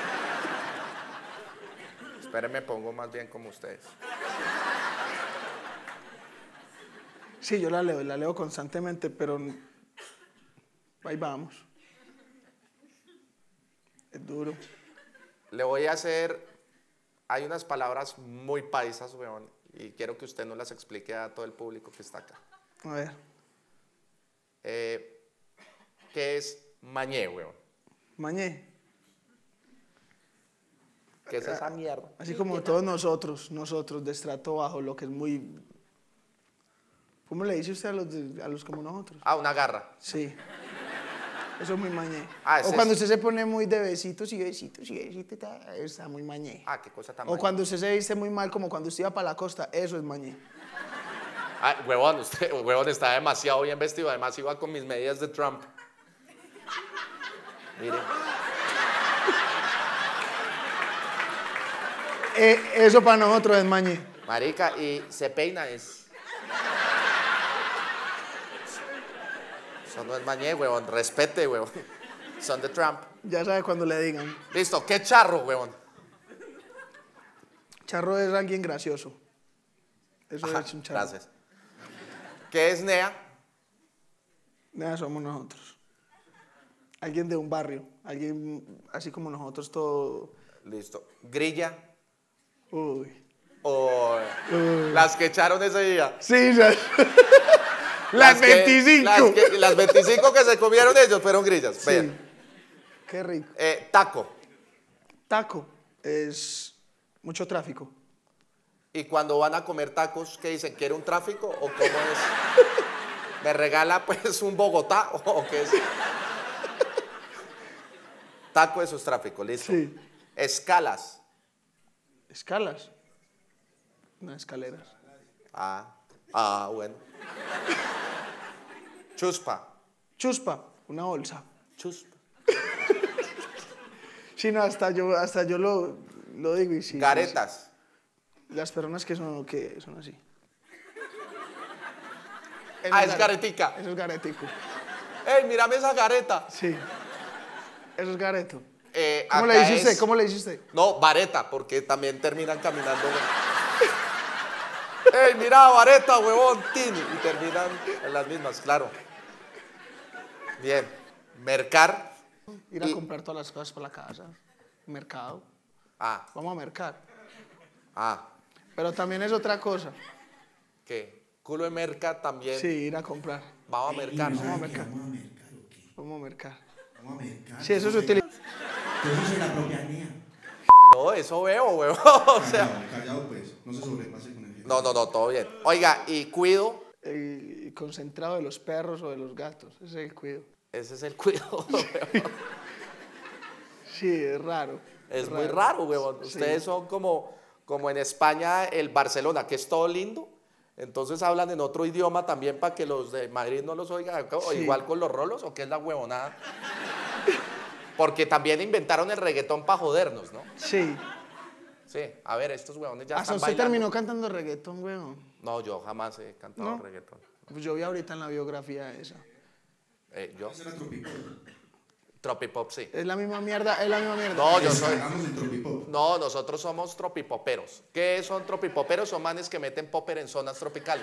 Espérenme, pongo más bien como ustedes. Sí, yo la leo, la leo constantemente, pero ahí vamos. Es duro. Le voy a hacer... Hay unas palabras muy paisas, huevón, y quiero que usted nos las explique a todo el público que está acá. A ver, Eh, ¿Qué es mañé, huevón? mañé. ¿Qué es esa mierda? Así como todos nosotros, nosotros de estrato bajo, lo que es muy... ¿Cómo le dice usted a los, de- a los como nosotros? Ah, una garra. Sí. Eso es muy mañé. Ah, ese o cuando es- usted se pone muy de besitos y besitos y besitos, ta, está muy mañé. Ah, qué cosa tan O mañé. cuando usted se viste muy mal, como cuando usted iba para la costa, eso es mañé. Ah, huevón, usted, huevón, está demasiado bien vestido. Además, iba con mis medias de Trump. Mire. Eh, eso para nosotros es mañé. Marica, y se peina es. Eso no es mañé, huevón. Respete, huevón. Son de Trump. Ya sabe cuando le digan. Listo, qué charro, huevón. Charro es alguien gracioso. Eso Ajá, es un charro. gracias. ¿Qué es Nea? Nada, somos nosotros. Alguien de un barrio. Alguien así como nosotros, todo. Listo. Grilla Uy. o las que echaron ese día. Sí, ya. Las que- veinticinco. las, que- las veinticinco que se comieron ellos fueron grillas. Sí. Vean. Qué rico. Eh, taco. Taco es mucho tráfico. Y cuando van a comer tacos, ¿qué dicen? ¿Quiere un tráfico o cómo es? ¿Me regala pues un Bogotá o qué es? Taco, eso es tráfico, listo. Sí. Escalas. Escalas. No, escaleras. Ah, ah, bueno. Chuspa. Chuspa, una bolsa. Chuspa. Sí, no, hasta yo, hasta yo lo, lo digo y sí. Garetas. sí. Las personas que son, que son así. Eso Ah, es gare- garetica. Eso es garetico. ¡Ey, mírame esa gareta! Sí. Eso es gareto. Eh, ¿Cómo le acá dice usted? es- ¿Cómo le dice usted? No, vareta, porque también terminan caminando. ¡Ey, mira, vareta, huevón! Tin, y terminan en las mismas, claro. Bien. Mercar. Ir a Y- comprar todas las cosas para la casa. Mercado. Ah, Vamos a mercar. ah. Pero también es otra cosa. ¿Qué? Culo de merca también. Sí, ir a comprar. Vamos a mercar. Vamos a ¿Sabe mercar. qué? Vamos a mercar, ¿o qué? Vamos a mercar. Vamos a mercar. Sí, eso se utiliza. Eso es la propia Nea. No, eso veo, huevón. O sea. Callado, callado, pues. No se sobrepase con el jefe. No, no, no, todo bien. Oiga, y cuido. El concentrado de los perros o de los gatos. Ese es el cuido. Ese es el cuido, huevón. Sí, es raro. Es muy raro, huevón. Sí. Ustedes son como, como en España el Barcelona, que es todo lindo. Entonces hablan en otro idioma también para que los de Madrid no los oigan. O Sí. igual con los rolos, o qué es la huevonada. Porque también inventaron el reggaetón para jodernos, ¿no? Sí. Sí, a ver, estos huevones ya Hasta están usted bailando. terminó cantando reggaetón, weón. No, yo jamás he cantado ¿No? reggaetón. Pues yo vi ahorita en la biografía esa. Eh, ¿Yo? Ese era Tropipop. Tropipop, sí. Es la misma mierda, es la misma mierda. No, yo soy... Hagamos en Tropipop. No, nosotros somos tropipoperos. ¿Qué son tropipoperos? Son manes que meten popper en zonas tropicales.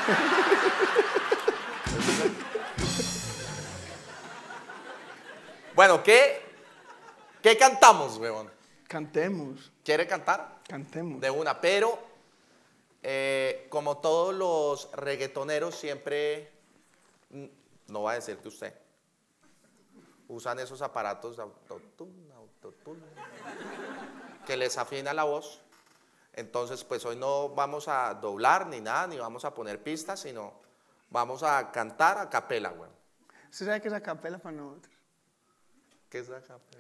Bueno, ¿qué, ¿qué cantamos, huevón? Cantemos, ¿Quiere cantar? cantemos. De una, pero eh, como todos los reggaetoneros siempre, mm, no va a decir que usted, usan esos aparatos de autotune, autotune, que les afina la voz. Entonces, pues hoy no vamos a doblar ni nada, ni vamos a poner pistas, sino vamos a cantar a capela, güey. ¿Usted sabe que es a capela para nosotros? ¿Qué es a capela?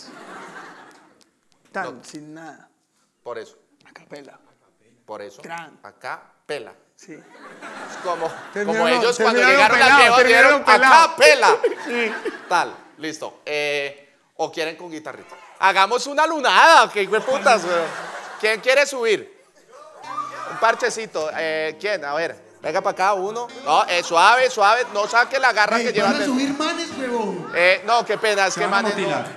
Tan, No. sin nada. Por eso, A capela. por eso, Gran. acá pela. Sí. Es como, Terminaron- como ellos cuando terminaron llegaron pelado, al viejo terminaron dieron pelado. acá pela. Sí. Tal, listo. Eh, o quieren con guitarrita. Hagamos una lunada, que hijo de putas, güey. ¿Quién quiere subir? Un parchecito. Eh, ¿Quién? A ver, venga para acá, uno. No, eh, suave, suave. No saque la garra Ey, que llevan. van a dentro. subir manes, huevón. Eh, no, qué pena, es Se que van a manes no- mutilar.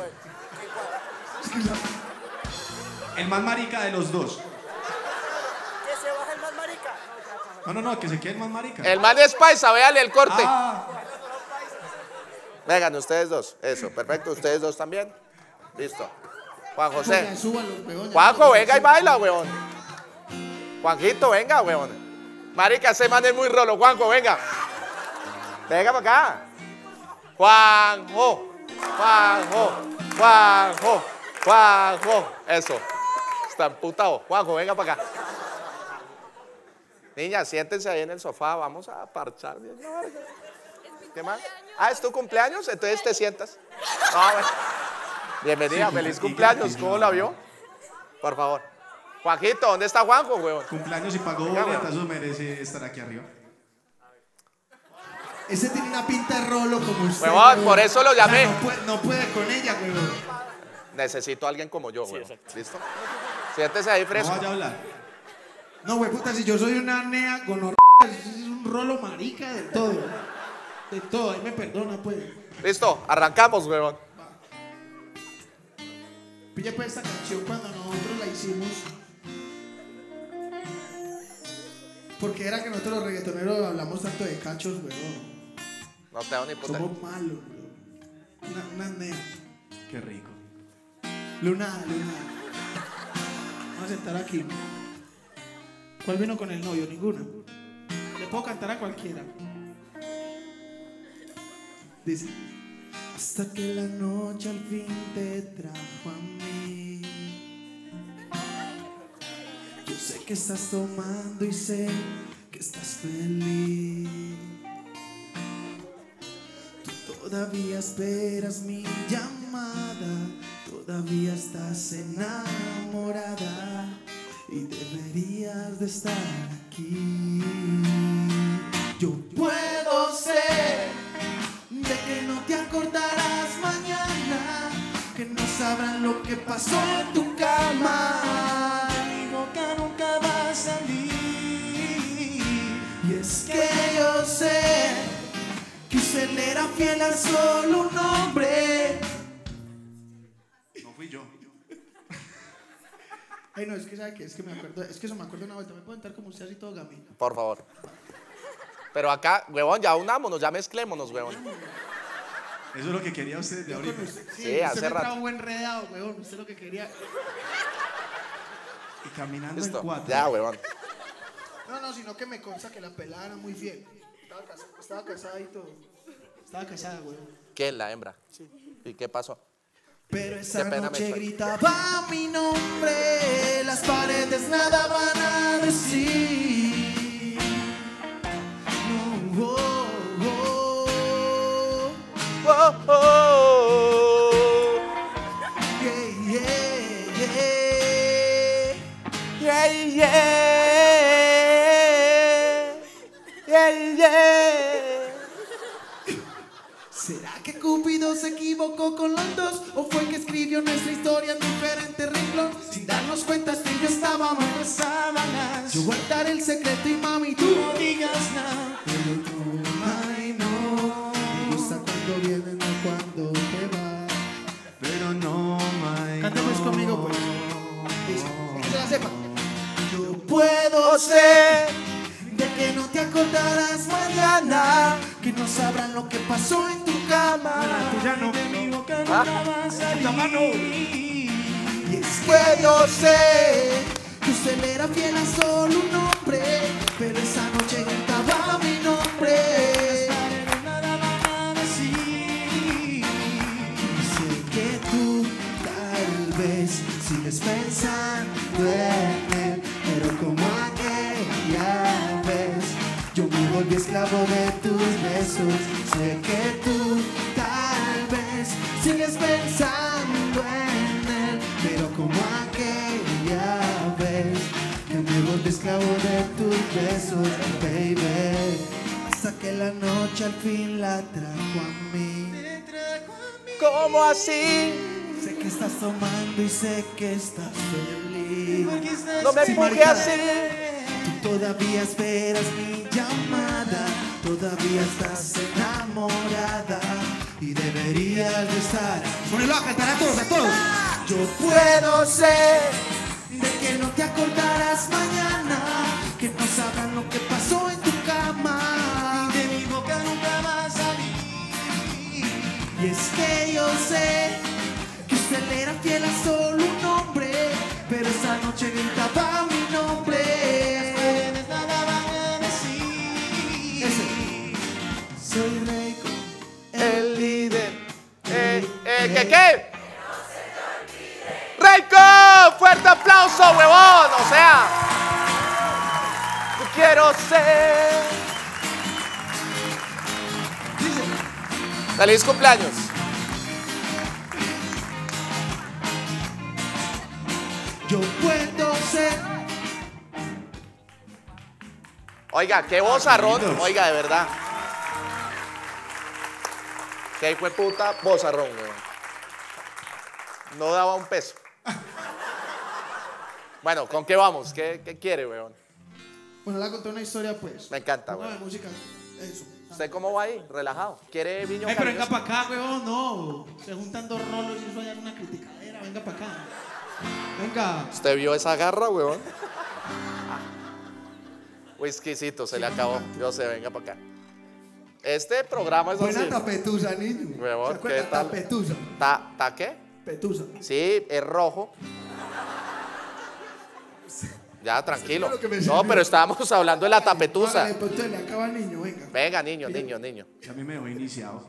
El más marica de los dos. Que se baje el más marica. No, no, no, que se quede el más marica. El man es paisa, véale el corte. Ah, Vengan, ustedes dos. Eso, perfecto. Ustedes dos también. Listo. Juan Ya, José. súbalo, huevón. ya. Juanjo, venga y baila, weón. Juanjito, venga, weón. Marica, ese man es muy rolo. Juanjo, venga. Venga para acá. Juanjo. Juanjo. Juanjo. Juanjo. Eso. Está emputado. Juanjo, venga para acá. Niña, siéntense ahí en el sofá. Vamos a parchar bien. la verga. ¿Qué más? Ah, ¿es tu cumpleaños? Entonces te sientas. No, bueno. Bienvenida, Sí, feliz y cumpleaños. gratis, ¿Cómo no. la vio? Por favor. Juanjito, ¿dónde está Juanjo, weón? cumpleaños y pagó Venga, boleta, weón. eso merece estar aquí arriba. Ese tiene una pinta de rolo como usted. Huevón, huevón. por eso lo O sea, llamé. no, puede, no puede con ella, huevón. Necesito a alguien como yo, weón. ¿Listo? Siéntese ahí No fresco. vaya a hablar. No, güey, puta, si yo soy una nea con es un rolo marica de todo. De todo, ahí me perdona, pues. Listo, arrancamos, weón. Pille pues esta canción cuando nosotros la hicimos. Porque era que nosotros los reggaetoneros hablamos tanto de cachos, weón. No tengo ni puta. Somos malos, weón. Una, una nea. Qué rico. Luna, Luna. Vamos a sentar aquí. ¿Cuál vino con el novio? Ninguna. Le puedo cantar a cualquiera. Dice. Hasta que la noche al fin te trajo a mí. Yo sé que estás tomando y sé que estás feliz. Tú todavía esperas mi llamada. Todavía estás enamorada y deberías de estar aquí. Yo puedo ser de que no te acordarás mañana, que no sabrán lo que pasó en tu cama. Mi boca nunca va a salir. Y es que yo sé que usted le era fiel a solo un hombre. No fui yo. Ay, no, es que sabe que es que me acuerdo, es que eso me acuerdo una vuelta. ¿Me puedo entrar como usted así todo gamín? Por favor. Pero acá, weón, ya unámonos, ya mezclémonos, weón. Eso es lo que quería usted de ahorita. Sí, Sí, hace usted me rato. trajo enredado, weón. Usted lo que quería. Y caminando Listo. en cuatro. Ya, weón. No, no, sino que me consta que la pelada era muy fiel. Estaba casada, estaba casada y todo. Estaba casada, weón. ¿Qué? La hembra. Sí. ¿Y qué pasó? Pero esa Qué pena me noche fue. gritaba mi nombre. Las paredes nada van a decir. No, oh, oh, Oh, oh, yeah, yeah, yeah, yeah, yeah, yeah. ¿Será que Cupido se equivocó con los dos? ¿O fue que escribió nuestra historia en diferente renglón? Sin darnos cuenta el secreto y mami, tú no digas nada. Pero no, ay no, me gusta cuando vienes, no cuando te vas. Pero no, my. Cante pues conmigo, pues. Dice, que se la sepa. Yo puedo ser de que no te acordarás mañana, que no sabrán lo que pasó en tu cama. Ya no. De mi boca ¿Ah? nunca va a salir. Puta mano. Y es que puedo ser que usted le era fiel a solo un hombre, pero esa noche gritaba mi nombre. Nada van a decir. Y sé que tú tal vez sigues pensando en él, pero como aquella vez yo me volví esclavo de tus besos. Sé que tú tal vez sigues pensando en él, pero como aquella vez que me volví esclavo de tus besos, baby. Hasta que la noche al fin la trajo a mí. ¿Cómo así? Sé que estás tomando y sé que estás feliz. No me Sí, empujes marica. así. Tú todavía esperas mi llamada, todavía estás enamorada y deberías de estar. Ponelo a cantar a todos, a todos. Yo puedo ser de que no te acordarás mañana, que no sabrán lo que pasó en tu cama y de mi boca nunca va a salir. Y es que yo sé que usted le era fiel a solo un hombre, pero esa noche gritaba mi nombre. Nada van a decir. Ese. Soy Reiko, El líder. Eh, eh, ¿Qué qué? ¡Reiko! ¡Fuerte aplauso, huevón! O sea, yo quiero ser. ¡Feliz cumpleaños! yo puedo ser. Oiga, qué vozarrón. Oiga, de verdad. Qué hijo de puta vozarrón, weón. No daba un peso. Bueno, ¿con qué vamos? ¿Qué, qué quiere, weón? Bueno, le conté una historia, pues. Me encanta, Una de weón. música. Eso. ¿Usted cómo va ahí? Relajado. ¿Quiere viño Ay, pero venga cariñoso? para acá, weón, no. Se juntan dos rolos y eso allá es una criticadera. Venga para acá. Venga. ¿Usted vio esa garra, weón? Whiskycito, se le acabó. Yo sé, venga para acá. Este programa es Buena así. tapetusa, niño. Huevón, ¿Se acuerda? ¿qué tal? Tapetusa. ¿Ta, ta qué? Petusa. Sí, es rojo. Ya, tranquilo. lo que me No, sirvió. pero estábamos hablando de la tapetusa. Vale, pues entonces le acaba al niño, venga. Venga, niño, niño, niño. A mí me dejó iniciado.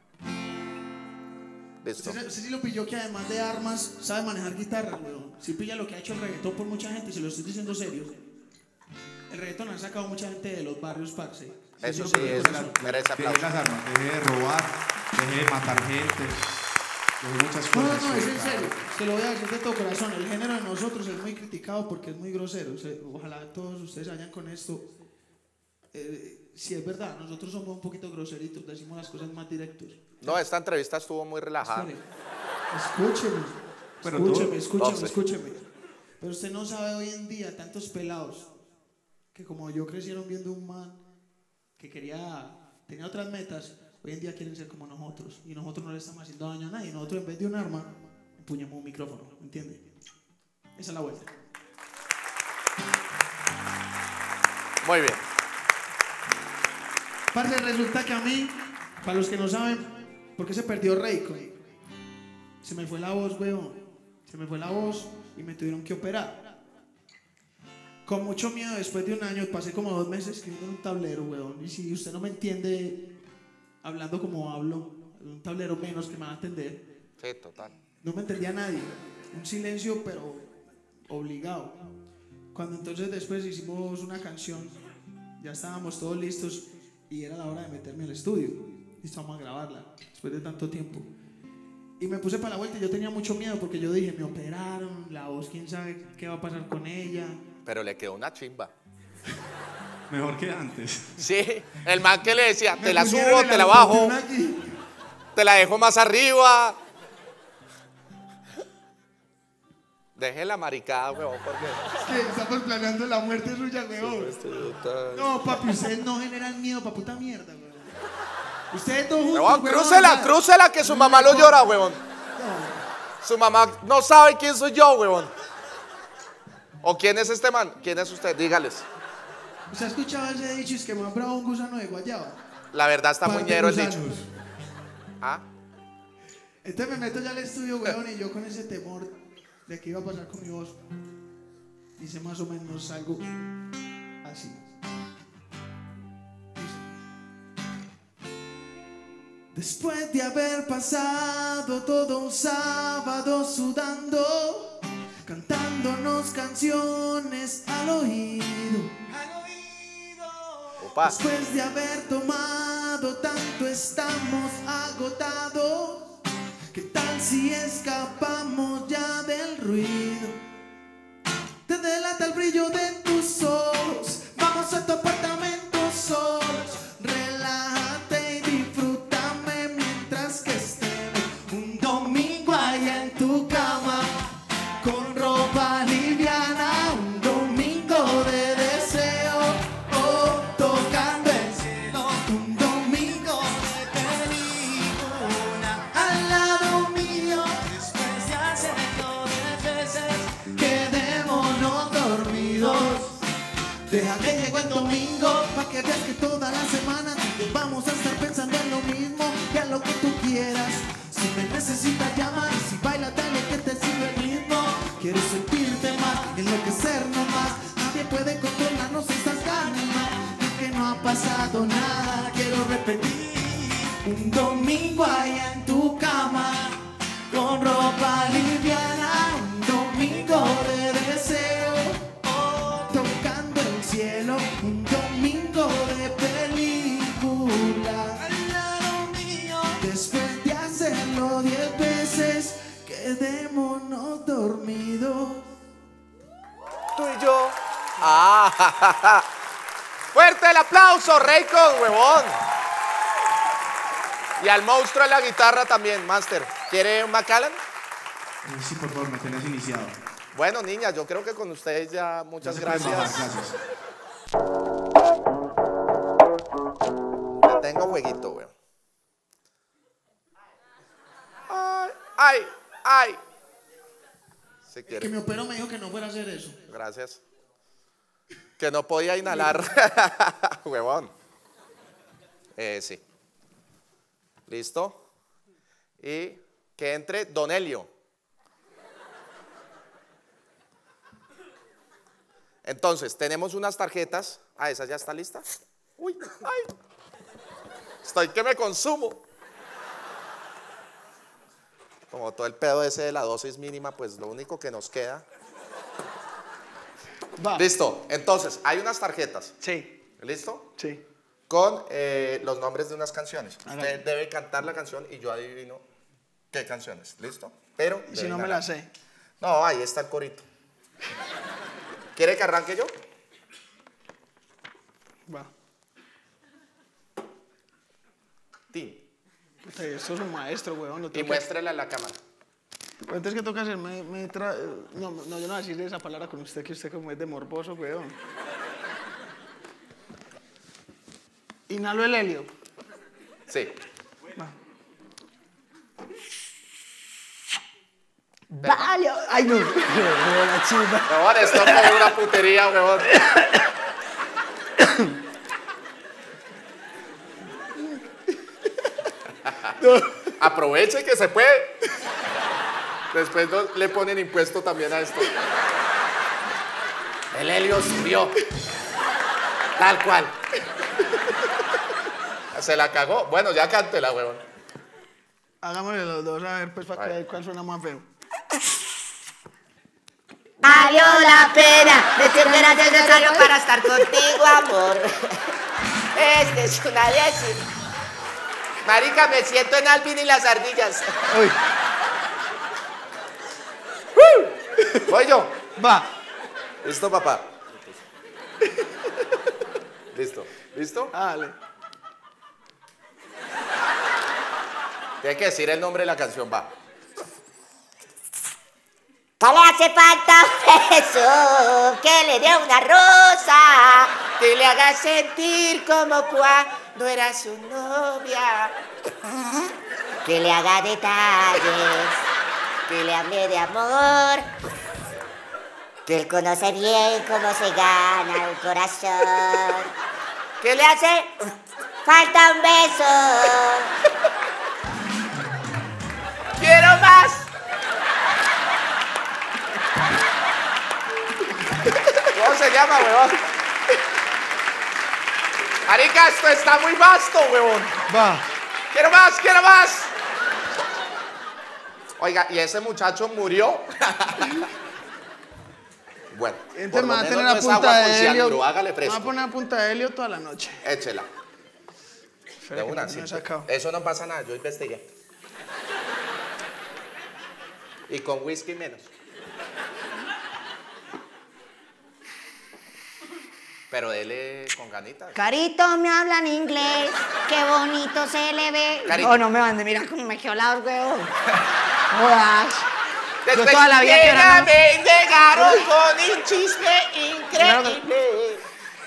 Listo. Usted, usted sí lo pilló que además de armas sabe manejar guitarra, weón. Sí pilla lo que ha hecho el reggaetón por mucha gente y se lo estoy diciendo serio. El reggaetón ha sacado mucha gente de los barrios, parce. Eso lo sí, pilló es con eso. merece Dejé aplauso. las armas, dejé de robar, dejé de matar gente, dejé muchas No, no, cosas. no, es sí, en claro. serio. Se lo voy a decir de todo corazón. El género de nosotros es muy criticado porque es muy grosero. O sea, ojalá todos ustedes vayan con esto. Eh, si es verdad, nosotros somos un poquito groseritos, decimos las cosas más directos. No, esta entrevista estuvo muy relajada. Espere, escúcheme, Pero escúcheme, tú- escúcheme, no sé. escúcheme. Pero usted no sabe hoy en día tantos pelados que como yo crecieron viendo un man que quería, tenía otras metas, hoy en día quieren ser como nosotros y nosotros no le estamos haciendo daño a nadie. Nosotros en vez de un arma empuñamos un micrófono, ¿me entiende? Esa es la vuelta. Muy bien. Parce, resulta que a mí, para los que no saben, ¿por qué se perdió Reiko? Se me fue la voz, weón. Se me fue la voz y me tuvieron que operar. Con mucho miedo, después de un año, pasé como dos meses escribiendo en un tablero, weón. Y si usted no me entiende hablando como hablo, en un tablero menos que me va a entender. Sí, total. No me entendía nadie. Un silencio, pero obligado. Cuando entonces después hicimos una canción, ya estábamos todos listos y era la hora de meterme al estudio. Y estábamos a grabarla, después de tanto tiempo. Y me puse para la vuelta y yo tenía mucho miedo porque yo dije, me operaron, la voz, quién sabe qué va a pasar con ella. Pero le quedó una chimba. Mejor que antes. Sí, el man que le decía, te Me la pusieron subo, el te la bajo, autotune aquí. te la dejo más arriba. Deje la maricada, huevón, porque... Es que estamos planeando la muerte suya, weón. No, papi, ustedes no generan miedo pa' puta mierda, weón. Ustedes dos juntos, Huevón, weón, crúcela, ya. crúcela, que su mamá lo llora, huevón. Su mamá no sabe quién soy yo, huevón. ¿O quién es este man? ¿Quién es usted? Dígales. ¿Usted ha escuchado ese dicho? Es que más bravo un gusano de guayaba. La verdad está muy Par de ñero el dicho. gusanos. ¿Ah? Entonces me meto ya al estudio, weón, y yo con ese temor de qué iba a pasar con mi voz. Dice más o menos algo así. Después de haber pasado todo un sábado sudando, cantándonos canciones al oído, Opa. después de haber tomado tanto estamos agotados, ¿qué tal si escapamos ya del ruido? Te delata el brillo de tus ojos, vamos a tu apartamento solos, relájate y disfrútame mientras que estemos un domingo allá en tu cama, con ropa liviana, un domingo de deseo, oh, tocando el cielo, un domingo de película, al lado mío, después de hacerlo diez veces, quedémonos dormidos. Deja que llegue el domingo, pa' que veas que toda la semana vamos a estar pensando en lo mismo, que a lo que tú quieras. Si me necesitas llamar, y si bailas dale que te sirve el ritmo. Quiero sentirte más, enloquecer nomás. Nadie puede controlarnos estas ganas. Y que no ha pasado nada, quiero repetir. Un domingo allá en tu cama, con ropa liviana, un domingo de deseo, oh, tocando el cielo, un domingo de película, al lado mío, después de hacerlo diez veces, quedémonos dormidos. Tú y yo. Ah, ja, ja, ja. Fuerte el aplauso, Raycon, huevón. Y al monstruo de la guitarra también, Master. ¿Quiere un Macallan? Eh, Sí, por favor, me tenés iniciado. Bueno, niñas, yo creo que con ustedes ya muchas Ya se pueden gracias. bajar, gracias. Le tengo jueguito, weón. Ay, ay, ay. Si El que quiere. me operó me dijo que no fuera a hacer eso. Gracias. Que no podía inhalar. Huevón. Eh, sí. ¿Listo? Y que entre Don Helio. Entonces, tenemos unas tarjetas. Ah, ¿esa ya está lista? Uy, ay. Estoy que me consumo. Como todo el pedo ese de la dosis mínima, pues lo único que nos queda. Va. Listo. Entonces, hay unas tarjetas. Sí, ¿Listo? sí. Con eh, los nombres de unas canciones. Hágale. Usted debe cantar la canción y yo adivino qué canciones. ¿Listo? Pero Y si debe no me ganar. la sé. No, ahí está el corito. ¿Quiere que arranque yo? Va. Tim. Puta, esto es un maestro, weón. Lo Y tengo que... muéstrela a la cámara. Pero entonces, ¿qué toca hacer? Me, me tra... no, no, yo no voy a decir esa palabra con usted, que usted como es de morboso, weón. Inhalo el helio. Sí. Va. Vale. Ay, no. La chimba. Huevón, esto fue una putería, huevón. Aproveche que se puede. Después no- le ponen impuesto también a esto. El helio subió. Tal cual. Se la cagó. Bueno, ya cántela, huevón. Hagámosle los dos a ver, pues, para que Vale. ver cuál suena más feo. Valió la pena, de siempre era necesario para estar contigo, amor. Este es una de esas. Marica, me siento en Alvin y las ardillas. Uy. Voy yo. Va. ¿Listo, papá? ¿Listo? ¿Listo? Dale. Tiene que decir el nombre de la canción, va. Que le hace falta un beso, que le dé una rosa, que le haga sentir como cuando era su novia, que le haga detalles, que le hable de amor, que él conoce bien cómo se gana el corazón, que le hace falta un beso. ¡Quiero más! ¿Cómo se llama, huevón? Marica, esto está muy vasto, huevón. Va. ¡Quiero más, quiero más! Oiga, ¿y ese muchacho murió? Bueno, Entonces por me lo va a menos tener no a es punta agua con de cianuro, helio. hágale Me fresco. va a poner a punta de helio toda la noche. Échela. Espera De que una, no sí. me he sacado. Eso no pasa nada, yo investigué. Y con whisky menos. Pero dele con ganitas. Carito, me hablan inglés, qué bonito se le ve. Carito. No, no me mande, mira cómo me quedó la huevón. Jodas. Yo Después toda la vida que era- me llegaron con un chisme increíble.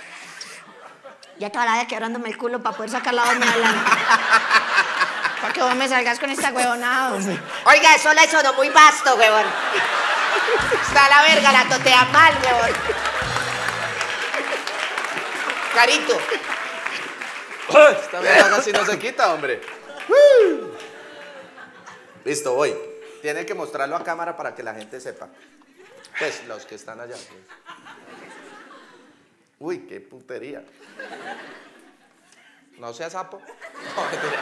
Yo toda la vida quebrándome el culo para poder sacar la voz me hablan. Para que vos me salgas con esta huevonada. Oiga, eso le sonó muy vasto, huevón. Está la verga, la totea mal, huevón. Carito. Esta mierda casi no se quita, hombre. Listo, voy. Tiene que mostrarlo a cámara para que la gente sepa. Pues, los que están allá. Pues. Uy, qué putería. No sea sapo. No, mentira.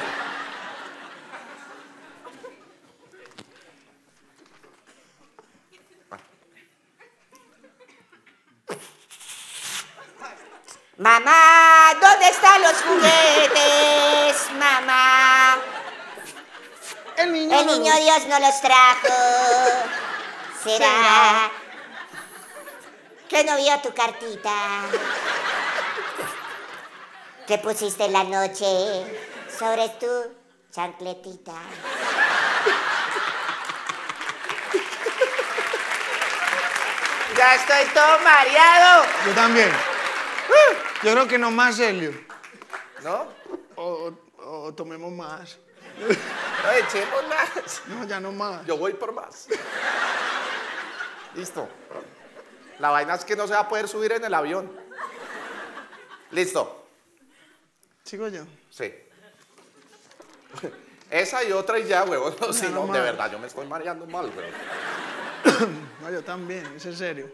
Mamá, ¿dónde están los juguetes? Mamá. El niño. El niño Dios no los trajo. ¿Será que no vio tu cartita que pusiste en la noche sobre tu chancletita? Ya estoy todo mareado. Yo también. Yo creo que no más helio. ¿No? O, o, o tomemos más. No echemos más. No, ya no más. Yo voy por más. Listo. La vaina es que no se va a poder subir en el avión. Listo. ¿Sigo yo? Sí. Esa y otra y ya, huevón. No, sí, Ya no no, de más. verdad, yo me estoy mareando mal, huevón. No, yo también, es en serio.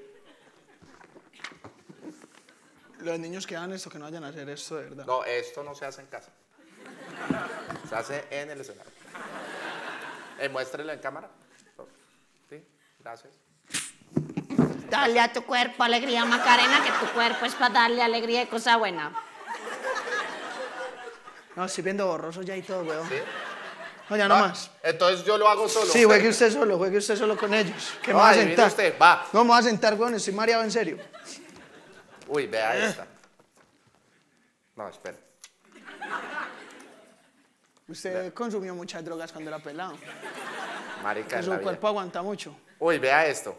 Los niños que hagan esto, que no vayan a hacer esto, de verdad. No, esto no se hace en casa. Se hace en el escenario. Eh, muéstrelo en cámara. Sí, gracias. Dale a tu cuerpo alegría, Macarena, que tu cuerpo es para darle alegría y cosa buena. No, estoy viendo borroso ya y todo, weón. ¿Sí? No, ya no Ah, más. Entonces yo lo hago solo. Sí, juegue usted solo, juegue usted solo con ellos. Que me No, va a adivine sentar. usted, va. No, me voy a sentar, weón, estoy mareado en serio. Uy, vea esta. No, espera. Usted consumió muchas drogas cuando era pelado. Marica, Que en su la vida. cuerpo aguanta mucho. Uy, vea esto.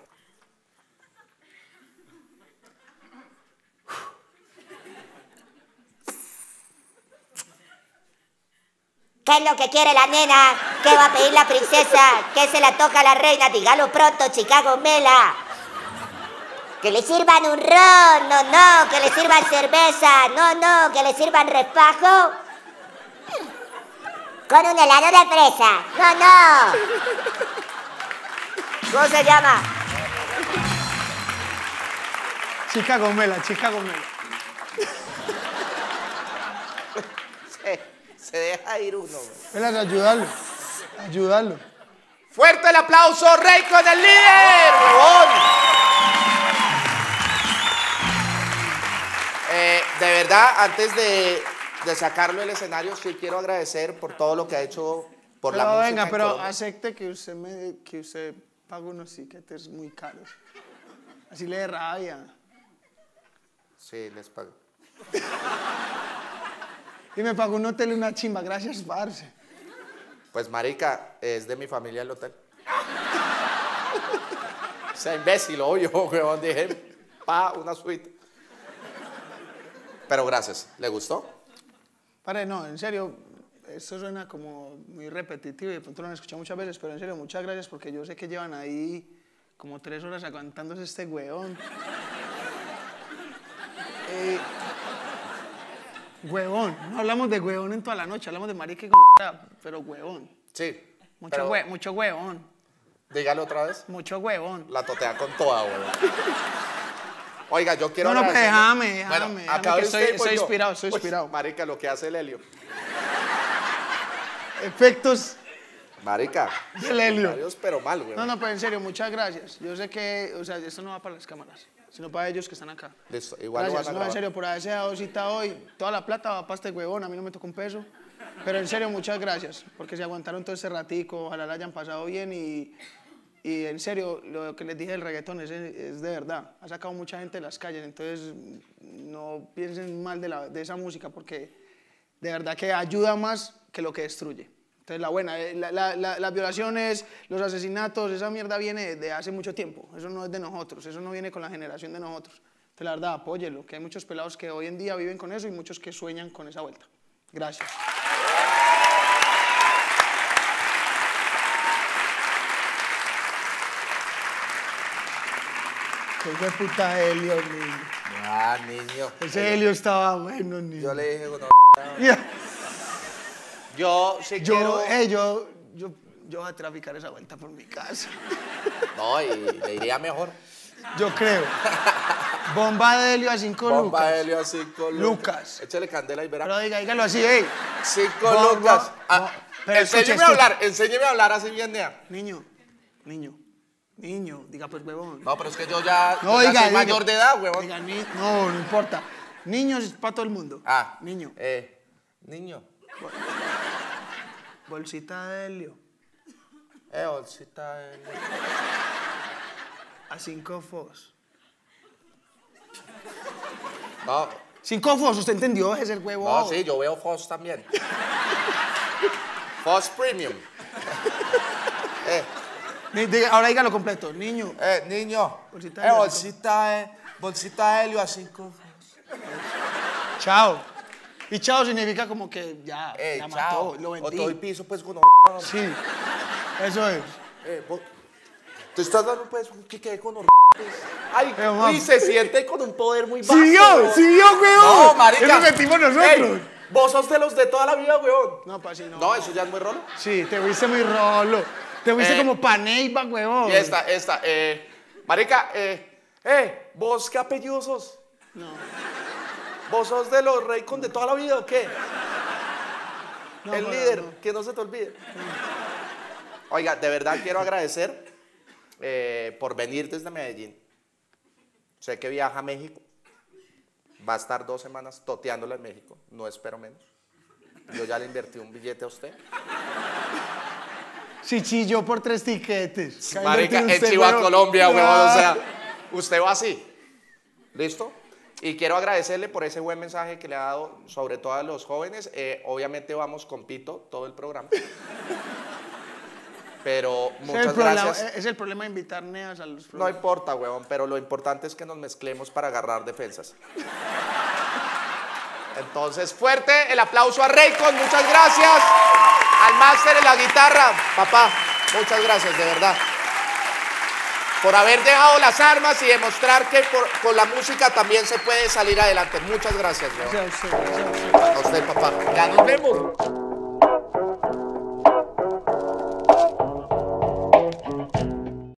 ¿Qué es lo que quiere la nena? ¿Qué va a pedir la princesa? ¿Qué se la toca a la reina? Dígalo pronto, Chicago Mela. Que le sirvan un ron, no, no. Que le sirvan cerveza, no, no. Que le sirvan refajo con un helado de fresa, no, no. ¿Cómo se llama? Chica Gomela, chica Gomela. Se, se deja ir uno. Velas, ayúdalo. Ayúdalo. Fuerte el aplauso, Rey con el líder, huevón. Eh, de verdad, antes de, de sacarlo del escenario, sí quiero agradecer por todo lo que ha hecho por la Pero música. venga, en pero Colombia. acepte que usted me, que usted paga unos tickets muy caros. Así le dé rabia. Sí, les pago. Y me pagó un hotel y una chimba, gracias, parce. Pues marica, es de mi familia el hotel. sea imbécil, obvio, weón. Dije, pa, una suite. Pero gracias. ¿Le gustó? Pare, no, en serio, esto suena como muy repetitivo y de pronto lo han escuchado muchas veces, pero en serio, muchas gracias porque yo sé que llevan ahí como tres horas aguantándose este huevón. Eh, huevón, no hablamos de huevón en toda la noche, hablamos de marica y con pero huevón. Sí. Mucho, pero... hue, mucho huevón. Dígalo otra vez. Mucho huevón. La totea con toda, huevón. Oiga, yo quiero... No, no, pero déjame, déjame. Bueno, déjame acá que usted, estoy, pues estoy yo. inspirado, estoy Uy, inspirado. Marica, lo que hace el helio. Efectos Marica. del helio. Varios, pero mal, güey. No, no, pero en serio, muchas gracias. Yo sé que, o sea, esto no va para las cámaras, sino para ellos que están acá. Listo, igual Gracias, lo van a no, grabar. en serio, por haberse dado cita hoy. Toda la plata va para este huevón, a mí no me tocó un peso. Pero en serio, muchas gracias, porque se aguantaron todo ese ratico, ojalá la hayan pasado bien y, y en serio, lo que les dije del reggaetón es, es de verdad. Ha sacado mucha gente de las calles, entonces no piensen mal de, la, de esa música, porque de verdad que ayuda más que lo que destruye. Entonces, la buena, la, la, la, las violaciones, los asesinatos, esa mierda viene de hace mucho tiempo. Eso no es de nosotros, eso no viene con la generación de nosotros. Entonces, la verdad, apóyelo, que hay muchos pelados que hoy en día viven con eso y muchos que sueñan con esa vuelta. Gracias. Qué hijo de puta Helio, niño. Ah, niño. Ese Helio estaba bueno, niño. Yo le dije, bueno, Yeah. yo sí Yo, quiero... eh, yo, yo, yo voy a traficar esa vuelta por mi casa. No, y le iría mejor. Yo creo. Bomba de helio a cinco Bomba lucas. de helio a cinco lucas. Lucas. Échale candela y verá. Pero diga, dígalo así, ey. Cinco Bomba- lucas. Ah, bo- pero escuche, enséñeme a escuche. hablar, enséñeme a hablar así bien, nea. Niño, niño, niño, diga pues huevón. No, pero es que yo ya, No, yo ya diga, soy diga. mayor de edad, huevón. Diga, ni- no, no importa. Niños es para todo el mundo. Ah. Niño. Eh, niño. Bolsita de helio Eh, bolsita de helio. a cinco fos. No, Cinco fos, ¿usted entendió? Ese es el huevo. no, sí, yo veo Foss también. Foss Premium. Eh, Ni- diga- ahora dígalo completo. Niño. eh, niño. Bolsita de Eh, helio. bolsita de, bolsita de helio a cinco Foss. Chao. Y chao significa como que ya, Eh, la chao. mató, lo O vendí. todo el piso, pues, con Sí, eso es. Eh, vos- te estás dando, pues, que quede con pues. Ay, Pero, uy, mam. se siente con un poder muy bajo. ¡Siguió! weón. ¡Siguió, weón! No, marica. Eso metimos nosotros. Ey, vos sos de los de toda la vida, weón. No, pa, sí, no. No, eso ya es muy rolo. Sí, te fuiste muy rolo. Te fuiste Eh, como paneiba, huevón. Y esta, esta, eh, marica, eh, eh, ¿vos qué apellido sos? No. ¿Vos sos de los Raycon de toda la vida o qué? No, El no, líder, no. que no se te olvide. Oiga, de verdad quiero agradecer eh, por venir desde Medellín. Sé que viaja a México. Va a estar dos semanas toteándola en México. No espero menos. Yo ya le invertí un billete a usted. Sí, chilló por tres tiquetes. Marica, Cállate en usted, Chiva, huevón. Colombia, huevón. Ah. O sea, usted va así. ¿Listo? Y quiero agradecerle por ese buen mensaje que le ha dado, sobre todo a los jóvenes. Eh, obviamente vamos con Pito todo el programa. Pero Es el muchas problema- gracias. Es el problema de invitar neas a los No programas. importa, huevón, pero lo importante es que nos mezclemos para agarrar defensas. Entonces, fuerte el aplauso a Raycon, muchas gracias. Al máster en la guitarra, papá, muchas gracias, de verdad. Por haber dejado las armas y demostrar que por- con la música también se puede salir adelante. Muchas gracias, huevón. Gracias a usted, gracias a usted. A usted, papá. Ya nos vemos.